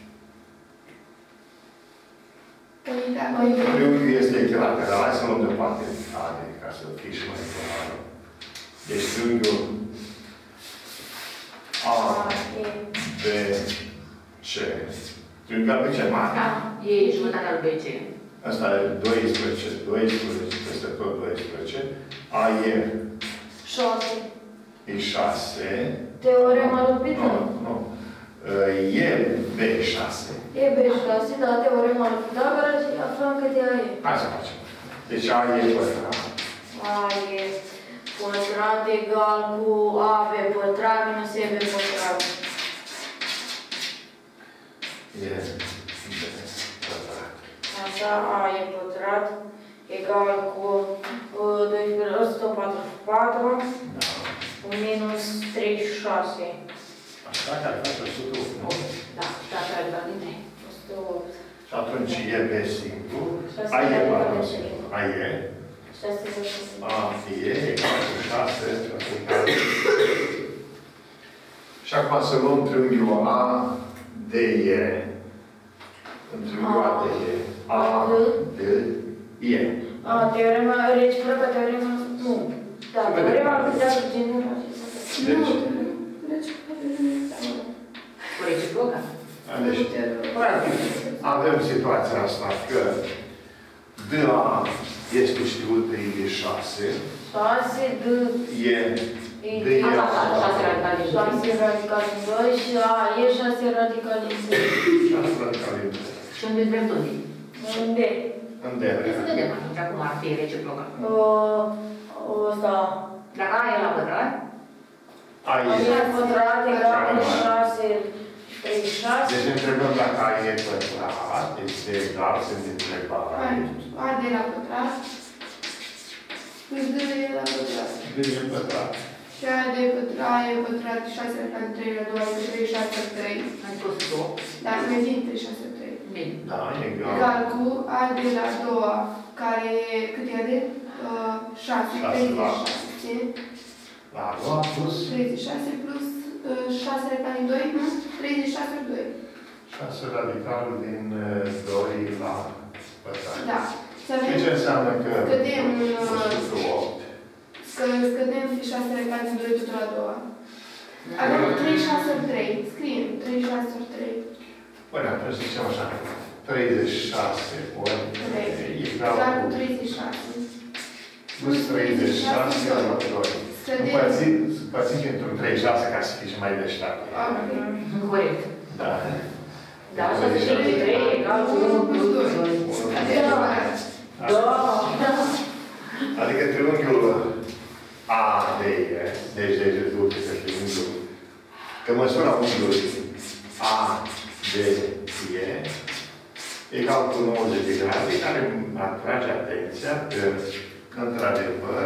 C: Păi da,
B: Triunghiul este echilateral. Hai să luăm deoparte A de, ca să fie și mai clar. Deci triunghiul A, B, C. Triunghiul ABC mare.
A: Da, e jumătatea lui BC.
B: Asta e 12, peste tot 12. A e
D: 6.
B: e 6.
D: Teorema lui Pitagoras.
B: Nu. E B6.
D: E B6, da, teorema lui Pitagoras și aflăm cât e AE.
B: Hai să facem. Deci A e pătrat.
D: AE pătrat egal cu AB pătrat minus EB pătrat.
B: E B pătrat.
D: Așa, AE pătrat egal cu 144
B: Da.
D: minus 36.
B: Așa că ar face 108, nu?
A: Da, 7 radical din 3.
D: 108.
B: Și atunci e B simplu.
D: Șase
B: A e
D: radical
B: pătrat
D: din
B: simplu. A e.
D: 6.
B: A e egal cu 6 radical. Și acum să luăm triunghiul A, D, E. În triunghiul A, D, E. A, D, E.
D: Teorema reciprocă, teorema... Nu. Da, teorema lui Pitagoras general.
B: Deci,
A: Cu reciproca?
B: deci, practic, avem situația asta că DA este știută, e 6,
D: 6, D,
B: E, D e
A: Asta, 6 radical din 2.
D: 6 radical din 2 și A e 6 radical din 3.
B: 6 radical din 2.
A: Și unde dreptunghi?
D: Unde?
B: În D.
A: Trebuie să vedem atunci acum ar fi reciproca.
D: Ăsta.
A: Dacă A e la pătrat,
B: A
D: A
B: e.
D: e pătrat egal cu 6, 36.
B: Deci ne întrebăm dacă A e pătrat, este egal, sunt întrebare.
C: A de la pătrat. Plus D de la pătrat.
B: D e pătrat.
C: Și A de pătrat, A e pătrat, 6 radical din 3 la 2, adică 36 3.
A: ai spus 2.
C: Da, nu e din 36 3.
A: Bine.
B: Da, egal.
C: Egal cu A de la a doua, care e, cât e de? 6, 36, ține?
B: La a doua plus
C: 36 plus 6 radical din 2, nu? 36 ori 2.
B: 6 radical din 2 la pătrat.
C: Da. Să
B: Și
C: vedem
B: ce înseamnă că
C: Scădem,
B: 108.
C: să scădem 6 care se duce tot la a doua. Avem 36 ori 3. Scriem 36 ori 3.
B: Bine, atunci să zicem așa. 36 ori 3 egal cu
C: 36.
B: Plus 36 ori 2. Împărțim pentru 36 ca să fie și mai deșteaptă.
A: Corect.
B: Da.
A: Da, așa se știe 3 egal cu 1 plus 2.
B: Adică triunghiul ADE, deci rezultă că triunghiul, că măsura unghiului ADE egal cu 90 de grade, care atrage atenția că, într-adevăr,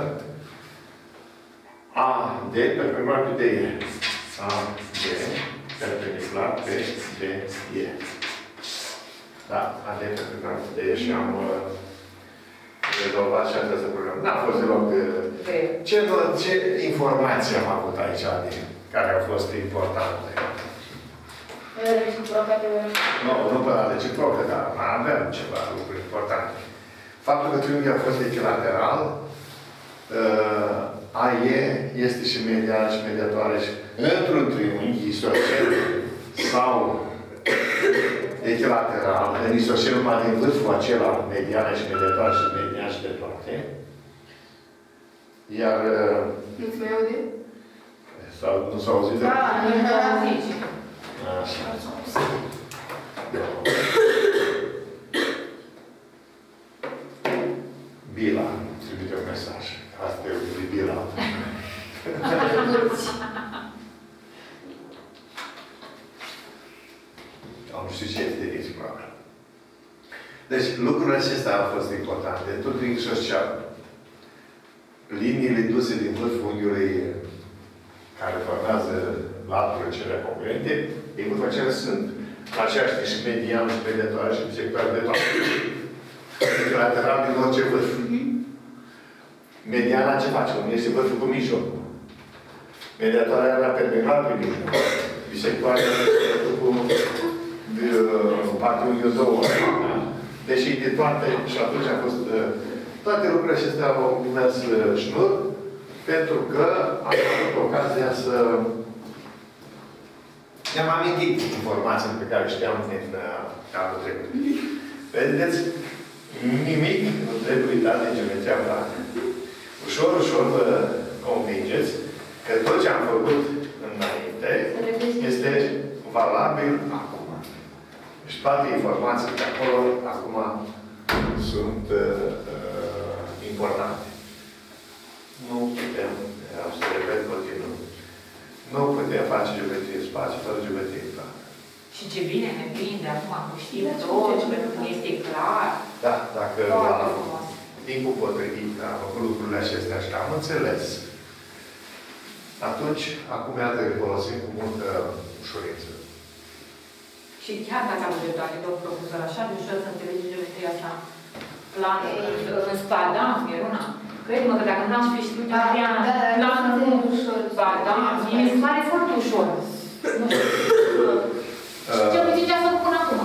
B: AD perpendicular pe DE. AD perpendicular pe DE. Da, AD perpendicular pe DE și am rezolvat și această problemă. N-a fost deloc... Ce informații am avut aici, care au fost importante? Nu pe la reciprocă, dar avem ceva lucruri importante. Faptul că triunghiul a fost echilateral, AE este și median și mediatoare și într-un triunghi isoscel sau echilateral, în isoscel numai din vârful acela, mediană și mediatoare și median și de toate. Iar...
C: Nu-ți mai aude?
B: Nu s-a auzit?
A: Da, nu s-a auzit.
B: Așa. Bila, trimite un mesaj. Asta e Bila. Nu știu ce este nici probabil. Deci, lucrurile acestea au fost importante. Tot din social. Liniile duse din vârful unghiului care formează laturile cele congruente, din vârful acelea sunt aceeași și median și mediatoare și bisectoare de toate. Lateral din orice vârf. Mediana ce face? Unde este vârful cu mijlocul. Mediatoarea era perpendicular pe mijloc. Bisectoarea era cu partea unghiul două. Deci de toate, și atunci a fost... Toate lucrurile acestea au mers șnur, pentru că am avut ocazia să ne-am amintit informațiile pe care știam din anul trecut. Vedeți? Nimic nu trebuie uitat din geometria plată. Ușor, ușor vă convingeți că tot ce am făcut înainte este valabil acum. Și toate informațiile de acolo, acum, sunt importante. Nu putem, am să repet continuu, nu putem face geometrie spațiu fără geometrie plată.
A: Și ce bine ne prinde acum cu știm tot, pentru că este clar.
B: Da, dacă la timpul potrivit am făcut lucrurile acestea și am înțeles, atunci, acum iată că folosim cu multă ușurință.
A: Și chiar dacă am dreptate, domnul profesor, așa de ușor să înțelegi geometria asta plană, în spada, Miruna. Crede-mă că dacă n-aș fi știut geometria plană, ba, da, mi se pare foarte ușor. Nu știu. Ce nu zicea să pun acum?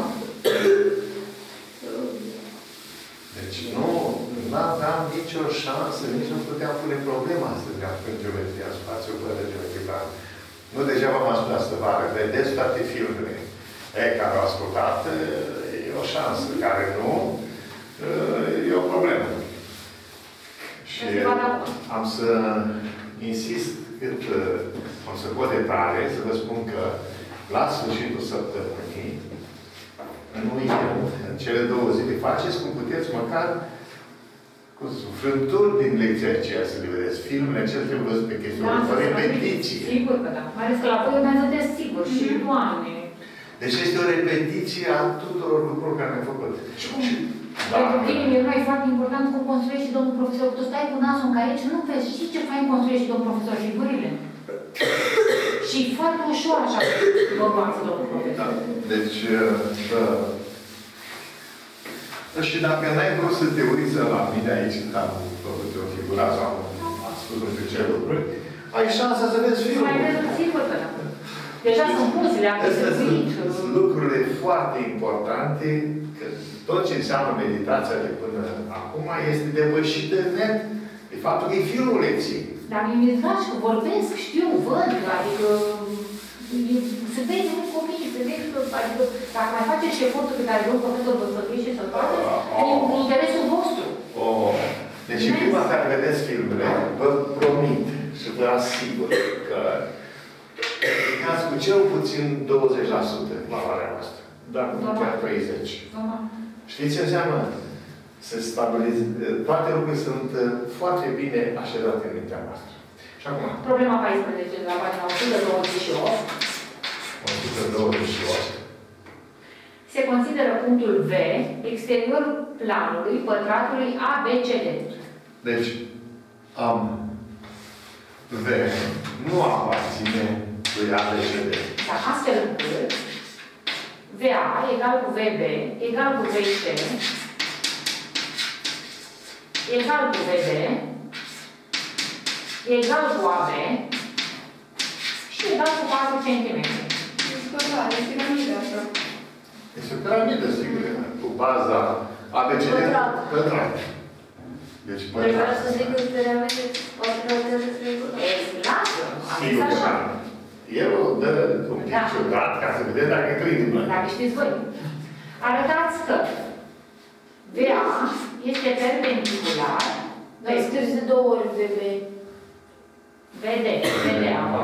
B: Deci nu aveam nicio șansă, nici nu puteam pune problema asta de a pune geometria spațiu fără geometrie plană. Nu degeaba m-am spus asta vară. Vedeți toate filmele care au ascultat, e o șansă. Care nu, e o problemă. Și am să insist cât am să pot de tare, să vă spun că la sfârșitul săptămânii, în weekend, în cele 2 zile, faceți cum puteți, măcar cu frânturi din lecția aceea să le vedeți. Filmele acestea trebuie văzut pe chestiune, cu repetiție.
A: Sigur că da. Mai ales că la voi urmează de sigur. Și Doamne.
B: Deci este o repetiție a tuturor lucrurilor care am făcut.
A: Pentru tine, Miruna, e foarte important cum construiești domnul profesor. Tu stai cu nasul încă aici, nu vezi. Știi ce fain construiești domnul profesor? Figurile. Și foarte ușor așa. Vă învață domnul profesor.
B: Da. Deci, și dacă n-ai vrut să te uiți la mine aici, când am făcut o figură sau am spus nu știu ce lucruri, ai șansa să vezi filmul.
A: Mai vezi, sigur că da. Deja sunt puzele, am
B: sunt lucrurile foarte importante, că tot ce înseamnă meditația de până acum este depășită net de faptul că e filmul lecției.
A: Dar mi-e dragi că vorbesc, știu, văd, adică se vede mulți copii, se vede că, adică, dacă mai faceți și efortul pe care domnul profesor vă sfătuiește să-l facă, e în interesul vostru.
B: Deci, în prima care vedeți filmele, vă promit și vă asigur că ridicați cu cel puțin 20% valoarea noastră. Dar nu chiar 30%. Știți ce înseamnă? Se stabilizează. Toate lucrurile sunt foarte bine așezate în mintea noastră. Și acum.
A: Problema 14, la pagina 128.
B: 128.
A: Se consideră punctul V exteriorul planului pătratului ABCD.
B: Deci, am V nu aparține lui ABCD.
A: Da, astfel încât VA egal cu VB egal cu VC egal cu VB egal cu AB și egal cu 4 cm.
C: E piramidă asta.
B: Este o piramidă, sigur, cu baza ABCD pătrat. Deci pătrat.
D: Vreau să zic că piramidă pătrată de trecut.
A: Lasă,
B: Sigur că
A: așa.
B: el o dă un pic ciudat ca să vedeți dacă crede.
A: Dacă știți voi. Arătați că VA este perpendicular.
D: Dar scris de 2 ori VB.
A: VD acolo.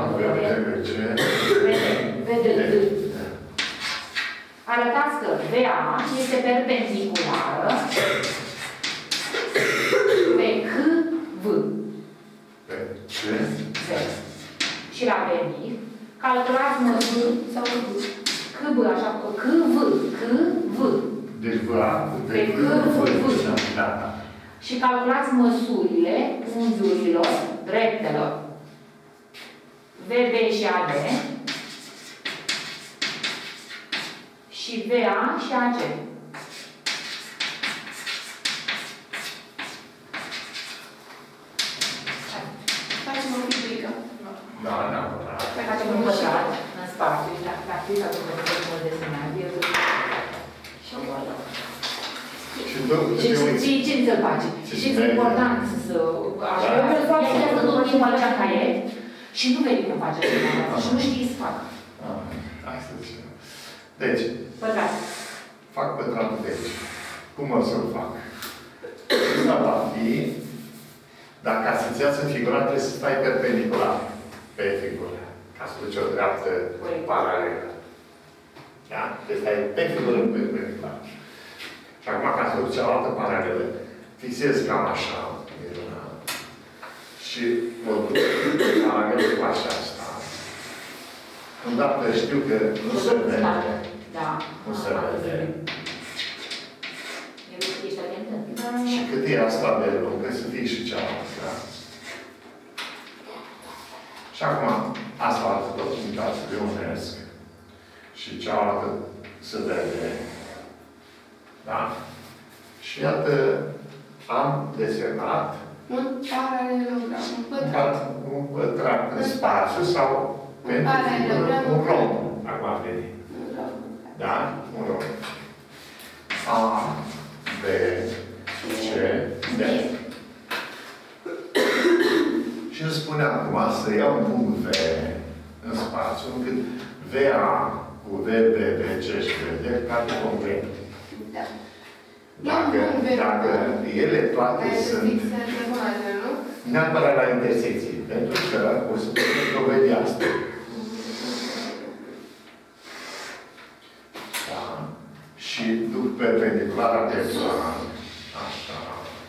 A: VD. Arătați că VA este perpendiculară pe QV.
B: Pe ce?
A: Și la venit, calculați măsuri
C: Sau nu?
A: QV, așa, QV.
B: Deci vă
A: Pe QV.
B: Da.
A: Și calculați măsurile unghiurilor dreptelor VB și AD și VA și AC.
C: Facem o piblică.
B: Da.
A: Facem un pătrat în spațiu, la activitatea Dumnezeu cum îl desenează, el și ce să faci? Și e important să... Așa, ia să tot timpul aici în caiet și nu vedi cum face așa, și nu știi să fac.
B: Hai să zicem. Deci,
A: Pătrat.
B: fac pătratul de aici. Cum o să-l fac? Asta va fi, dacă ca să-ți iasă figura, trebuie să stai perpendicular pe figură. Ca să duci o dreaptă paralelă. Da? Deci stai pe figură perpendicular. Și acum, ca să duci cealaltă paralelă, fixez cam așa, și o duc paralelă cu aceasta. Îndată știu că nu se vede.
A: Da.
B: Nu se vede.
A: Ești atentă?
B: Și cât e asta de lungă, să fie și cealaltă. Și acum, asta arată tot în care să reunesc. Și cealaltă se vede. Da? Și iată, am desenat
C: Un paralelogram.
B: un pătrat în spațiu sau pentru figură, un romb. Acum ar veni. Da? Un romb. A, B, C, D. Și îmi spune acum să iau un punct V în spațiu, încât VA cu VB, VC și VD cade complet. Dacă ele toate sunt neapărat la intersecții, pentru că o să putem dovedi asta. Da? Și duc perpendiculara pe plan. Așa.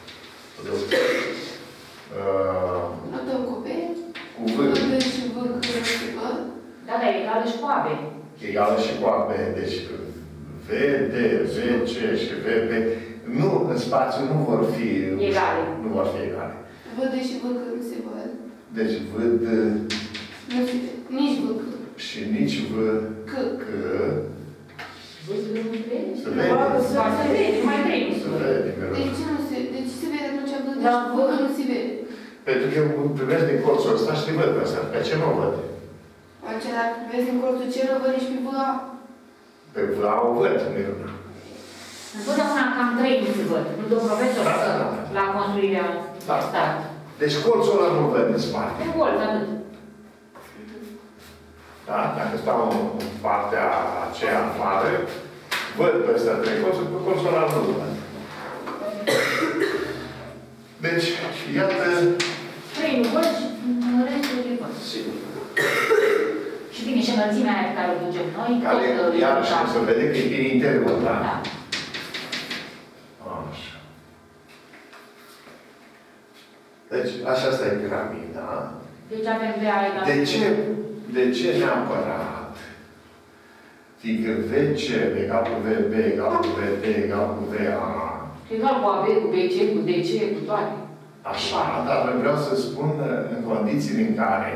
C: Nu dăm cu B?
B: Cu V.
C: V și V și V?
A: Da, dar egală și cu AB.
B: Egală și cu AB. Deci VD, VC și VB, nu, în spațiu nu vor fi
A: egale.
B: Nu vor fi egale.
C: Văd și văd că nu se văd.
B: Deci văd
C: Nu se vede. Nici văd că.
B: și nici văd
C: Că.
A: Voi să vedem între ele?
B: Se vede.
A: Se vede, mai trebuie.
B: Se vede.
C: De ce nu se vede? De ce se vede atunci văd
A: Da,
C: și văd că nu se vede?
B: Pentru că eu privesc din colțul ăsta și te văd pe ăsta. Pe ce nu văd?
C: Altceva, dacă vezi în colțul cerul, văd nici pe VA.
B: Pe vă o văd, Miruna.
A: Întotdeauna cam 3 nu se văd. Nu, domnul profesor,
B: Da.
A: la construirea
B: Da.
A: start.
B: Deci colțul ăla nu văd în spate.
A: Un colț, atât.
B: Da? Dacă stau în partea aceea afară, văd peste 3 colțuri, pe colțul ăla nu văd. Deci, iată...
A: 3 nu văd și restul îi văd.
B: Sigur.
A: Și bine, și înălțimea aia pe care o ducem noi,
B: Care, iarăși, se vede că e din interior, da?
A: Da.
B: Așa. Deci, așa asta e piramida.
A: Deci avem VA egal.
B: De ce neapărat? Fiindcă VC egal cu VB egal cu VD egal cu VA.
A: Egal cu AB, cu BC, cu DC, cu toate.
B: Așa, dar vreau să spun în condițiile în care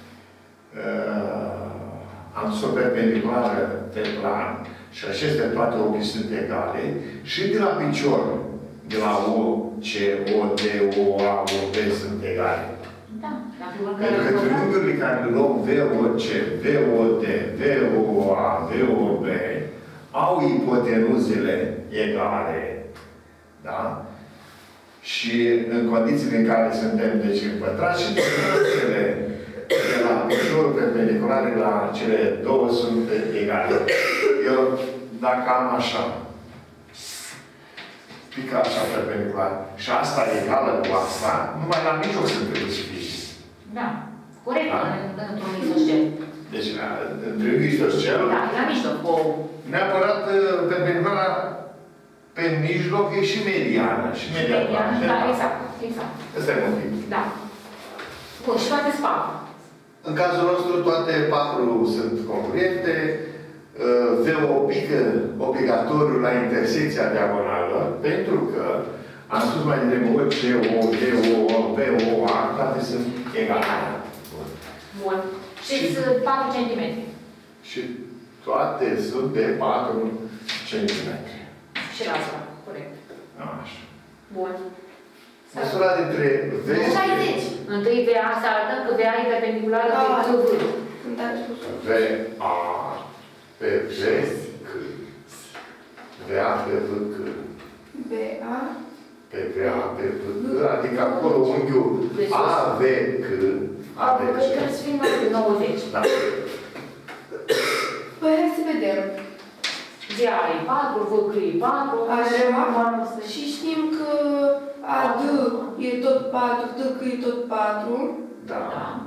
B: am dus o perpendiculară pe plan și aceste toate ochii sunt egale și de la picior, de la O, C, O, D, O, A, O, B sunt egale.
A: Da, la primul
B: Pentru că triunghiurile care le luăm VOC, VOD, VOA, VOB au ipotenuzele egale. Da? Și în condițiile în care suntem deci împătrați și distanțele de la piciorul perpendiculare la cele două sunt egale. Eu, dacă am așa, pică așa perpendicular, și asta e egală cu asta, numai la mijloc sunt trebuie să fie.
A: Da. Corect,
B: Da?
A: într-un isoscel.
B: Deci, între isoscel,
A: Da, e la mijloc.
B: neapărat perpendiculara pe mijloc e și mediană. Și mediană,
A: da, exact. Exact.
B: Ăsta e motivul.
A: Da. Bun, și toate spate.
B: În cazul nostru, toate 4 sunt congruente. VO pică obligatoriu la intersecția diagonală, pentru că am spus mai devreme O, C, O, D, O, B, O, A, toate sunt egale.
A: Bun. Și sunt 4 cm.
B: Și toate sunt de 4 cm.
A: Și la asta, corect.
B: Așa.
A: Bun.
B: Măsura dintre V...
C: 60.
A: Întâi VA, să arătăm că VA e perpendiculară pe CV.
B: VA pe V, C. VA pe V, C.
C: VA.
B: Pe VA pe V, C. Adică acolo unghiul AV, C.
A: AV, C. Trebuie să fim mai de 90.
B: Da.
C: Păi, hai să vedem.
A: VA e 4, VC e 4.
C: Așa. Și știm că AD e tot 4, DC e tot 4.
B: Da.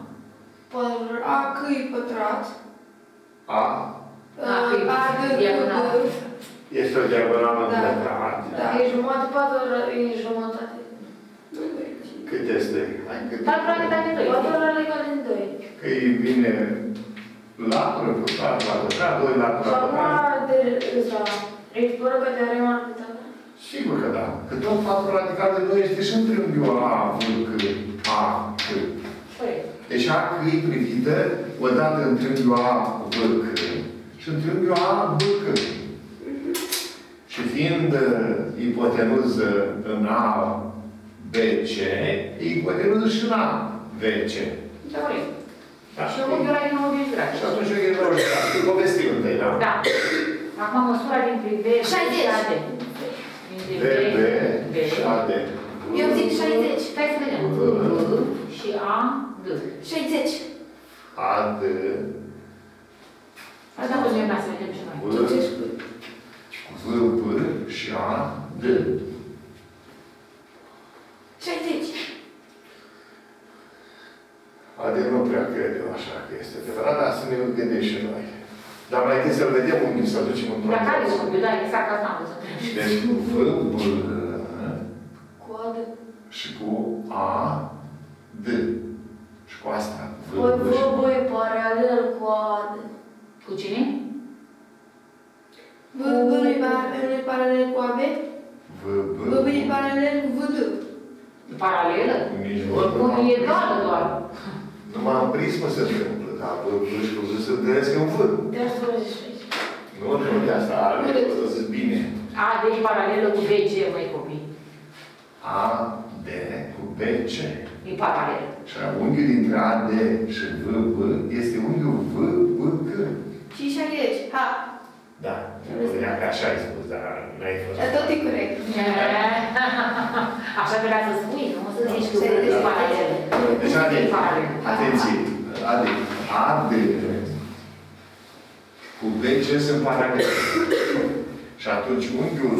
C: AC e pătrat.
B: A
C: AD
B: este o diagonală în
C: Da.
B: pătrat.
C: Da.
D: E jumătate, 4 e jumătate.
B: Cât este? Hai, cât?
A: 4 ore de 2.
D: 4 ore legale în 2.
B: Că îi vine latură cu 4 la pătrat, 2 latură
D: Și
B: la
D: acum,
B: pătrat.
D: exploră pe teorema Pitagora?
B: Sigur că da. Că tot 4 radical de 2 este și în triunghiul A, V, C, A, C.
A: Corect.
B: Deci A, C e privită odată în triunghiul A, V, C și în triunghiul A, V, C. Și fiind ipotenuză în A, B, C, e ipotenuză și în A, V, C.
A: Corect.
B: Da.
A: Și unghiul ăla e 90 de grade.
B: Și atunci e 90 de grade. Povestim întâi, da?
A: Da. Acum măsura dintre V și AD.
B: V, B și A, D.
C: Eu zic 60.
A: Stai să vedem. V și A, D.
C: 60.
B: A, D.
A: Asta pot să să vedem și noi.
B: V, B și A, D.
C: 60.
B: AD nu prea cred eu așa că este adevărat, dar să ne gândim și noi. Dar mai întâi să-l vedem unghiul, să ducem în
A: Dar care e
B: proces.
A: unghiul? Da, exact asta am văzut.
B: Deci cu V, B
D: Cu AD.
B: și cu A, D. Și cu asta. V,
D: Păi
B: B și
D: VB e paralel cu AD.
A: Cu cine?
C: VB nu e paralel cu AB?
B: V, B.
C: VB e paralel cu VD.
A: Paralelă?
B: Nici
A: Oricum e egală doar.
B: Numai în prismă se întâmplă, dar V, B și cu V se întâlnesc în V.
D: De asta 26.
B: Nu de asta, o să zic bine.
A: AD e paralelă cu BC, măi copii.
B: A, D cu B, C.
A: E paralelă.
B: Și unghiul dintre A, D și V, B este unghiul V, B, C.
C: Și 60. Ha!
B: Da. spunea că așa ai spus, dar nu ai fost.
C: Dar tot e corect.
A: Așa trebuia să spui, nu? Să zici tu paralele.
B: Deci, atenție, AD cu BC sunt paralele. Și atunci unghiul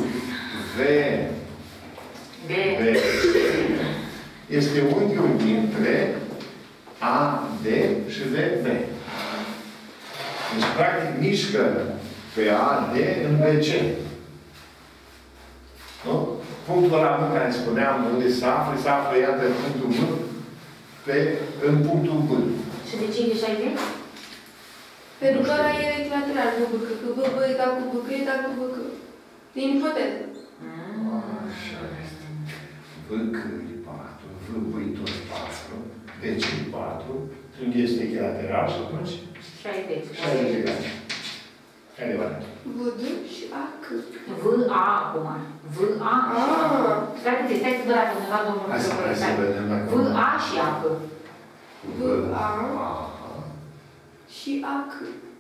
B: VBC este unghiul dintre AD și VB. Deci, practic, mișcă pe AD în BC. Nu? Punctul ăla în care spuneam unde se află, iată, în punctul M, în punctul B.
A: Și de ce e 60?
C: Pentru că ăla e echilateral cu BC, că BB egal cu BC egal cu BC. Din ipoteză.
B: Așa este. VC e 4, VB e tot 4, BC e 4, triunghi este echilateral și atunci
A: 60.
B: 60 egal. Care va?
C: VD și AC.
A: VA acum. VA și AC. Stai să văd dacă undeva domnul
B: Hai să vedem dacă...
A: VA și AC.
C: VA și AC.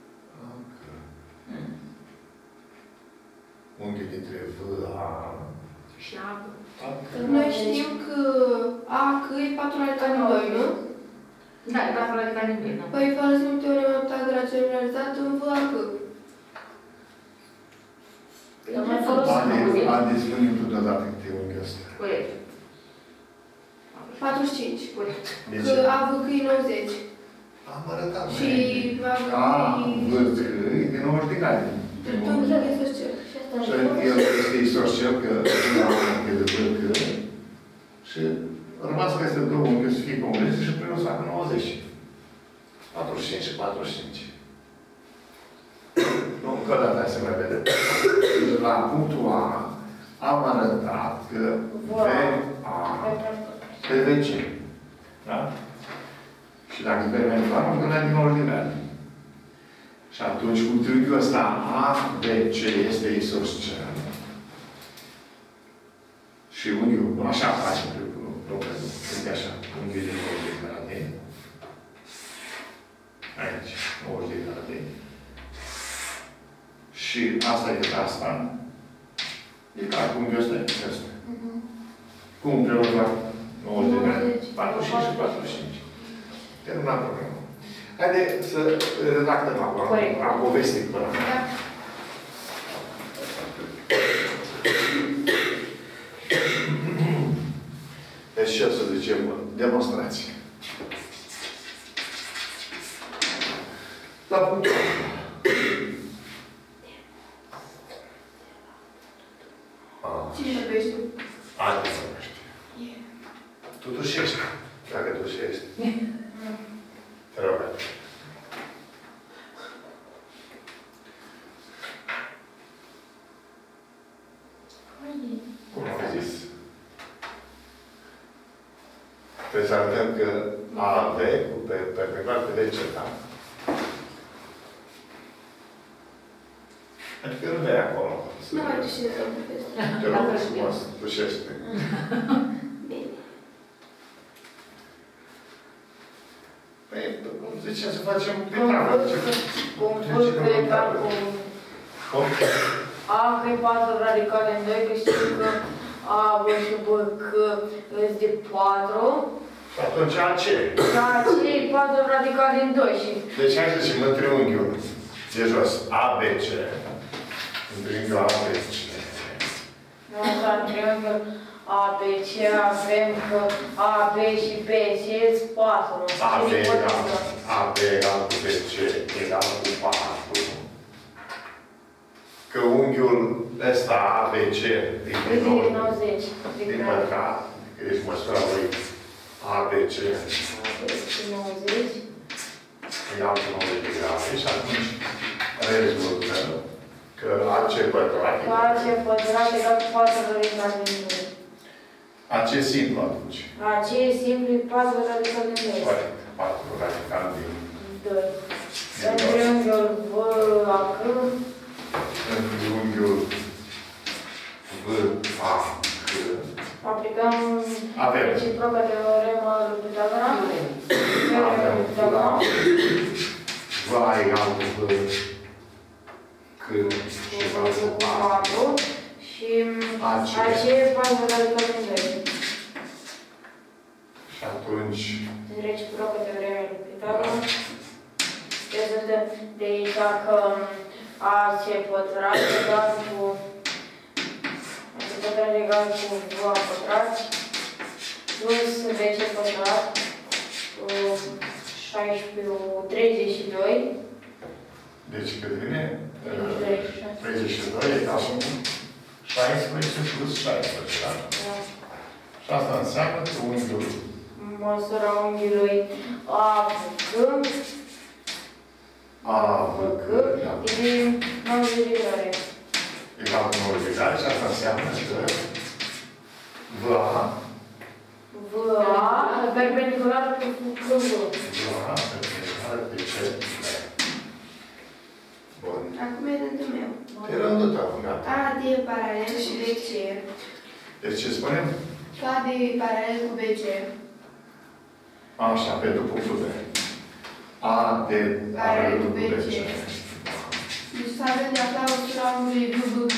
B: Unghiul dintre VA
A: Și AC.
C: Noi știm că AC e 4 radical din 2, nu?
A: Da, e 4 radical din 2, nu?
C: Păi folosim teorema Pitagora generalizată în VAC.
A: Eu mai folosim unghiul.
B: Adi, spune-mi tu deodată câte unghiul ăsta.
A: Corect.
C: 45.
A: Corect.
C: Că AVC e 90.
B: Am arătat.
C: Și
B: AVC e de 90 de grade.
C: Dreptunghiul este isoscel.
B: Și el este isoscel, că e de VC. Și rămas că este două unghiuri să fie congrese și primul să facă 90. 45 și 45. Nu, încă o dată se mai vede. La punctul A am arătat că VA pe VC. Da? Și dacă perpendicular, am gândit din 90 de grade. Și atunci, cu triunghiul ăsta ABC este isoscel. Și unghiul, așa facem problemul. Este așa, unghiul de 90 de grade. Aici, 90 de grade. Și asta e de asta. E clar, unghiul ăsta e ăsta. Cum împreună la 90 de grade? 45 și 45. Terminat problema. Haideți să redactăm acum.
A: Corect.
B: Am povestit până acum.
C: Da.
B: Deci ce să zicem? Demonstrație. La punctul
C: Cine vorbește?
B: Adi să nu știu. Tu dușești. Dacă dușești. Te rog. Cum am zis? Trebuie să arătăm că AV cu perpendicular pe DC, da? Adică nu vei acolo.
C: Nu mai duci cine să vorbește.
B: Te rog frumos, dușește.
C: Bine.
B: Păi, cum zicem să facem pe tavă?
D: Cum egal cu... A că e 4 radicale în 2, că știu că A, B și B, că sunt de 4.
B: Și atunci AC.
D: Da, ce e 4 radicale în 2 și...
B: Deci hai să zicem în triunghiul de jos ABC. În triunghiul ABC.
D: Așa, în triunghiul ABC avem că AB și BC sunt 4.
B: AB egal cu BC egal cu 4. Că unghiul ăsta ABC e
D: E de 90.
B: din pătrat, deci măsura lui ABC egal cu 90 de grade și atunci rezultă că AC pătrat
D: AC pătrat egal cu 4 radicale din 2.
B: AC simplu atunci.
D: AC simplu e 4 radicale din 2.
B: Corect. 4 radical din
D: 2. În triunghiul VAC.
B: În triunghiul VAC.
D: Aplicăm
B: Avem.
D: reciproca teorema lui Pitagora.
B: Avem la Va egal cu V. C și va cu
D: AC 4 radical din 2.
B: Și atunci...
D: Reciprocă teorema lui Pitagora. Rezultă de aici că AC pătrat egal cu AC pătrat egal cu VA pătrat plus BC pătrat cu 32.
B: Deci cât vine?
D: 32.
B: 32 egal cu 16 plus 16, da?
D: Da.
B: Și asta înseamnă că unghiul...
D: Măsura unghiului AVC e de 90 de grade.
B: Egal cu 90 de grade și asta înseamnă că VA
D: perpendicular cu câmpul.
B: VA perpendicular pe C. Bun.
C: Acum e rândul meu.
B: E rândul tău, gata.
C: AD paralel cu BC.
B: Deci ce spunem?
C: AD paralel cu BC.
B: Așa, pentru punctul B. AD paralel cu BC.
C: Deci să avem de afla măsura unghiului VBC.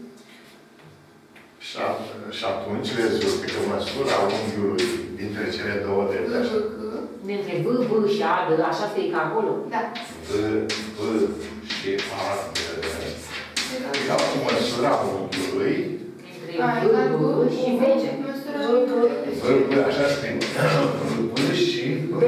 B: Și atunci rezultă că măsura unghiului dintre cele două drepte.
A: Dintre V, V și A, așa se e ca acolo?
C: Da.
B: V și A egal cu măsura unghiului.
A: Dintre V, V și BC.
C: Măsura unghiului.
B: V, așa scrie. V și B.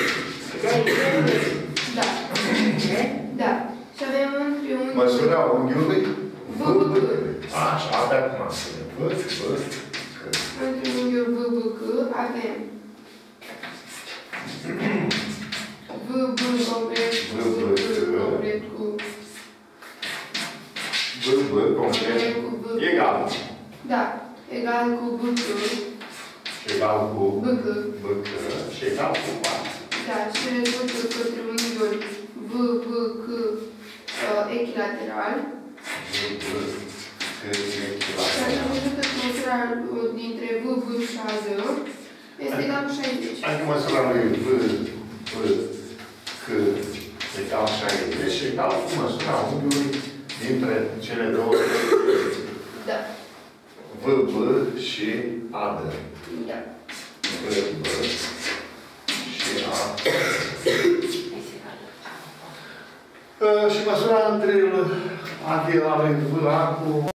C: Da. Da. Și avem un triunghi.
B: Măsura unghiului
C: VBC.
B: Așa, abia acum spune. VBC.
C: În triunghiul VBC avem VB complet cu complet cu
B: VB complet egal.
C: Da, egal cu BC.
B: Egal cu
C: BC.
B: BC și egal cu 4.
C: Da, și rezultă că triunghiul VBC echilateral. Și rezultă că măsura dintre VB și AZ este egal cu 60.
B: Adică măsura lui VC egal 60 și egal cu măsura unghiului dintre cele două
C: Da.
B: VB și AD.
C: Da.
B: VB și AD. Și măsura între AD la lui VA cu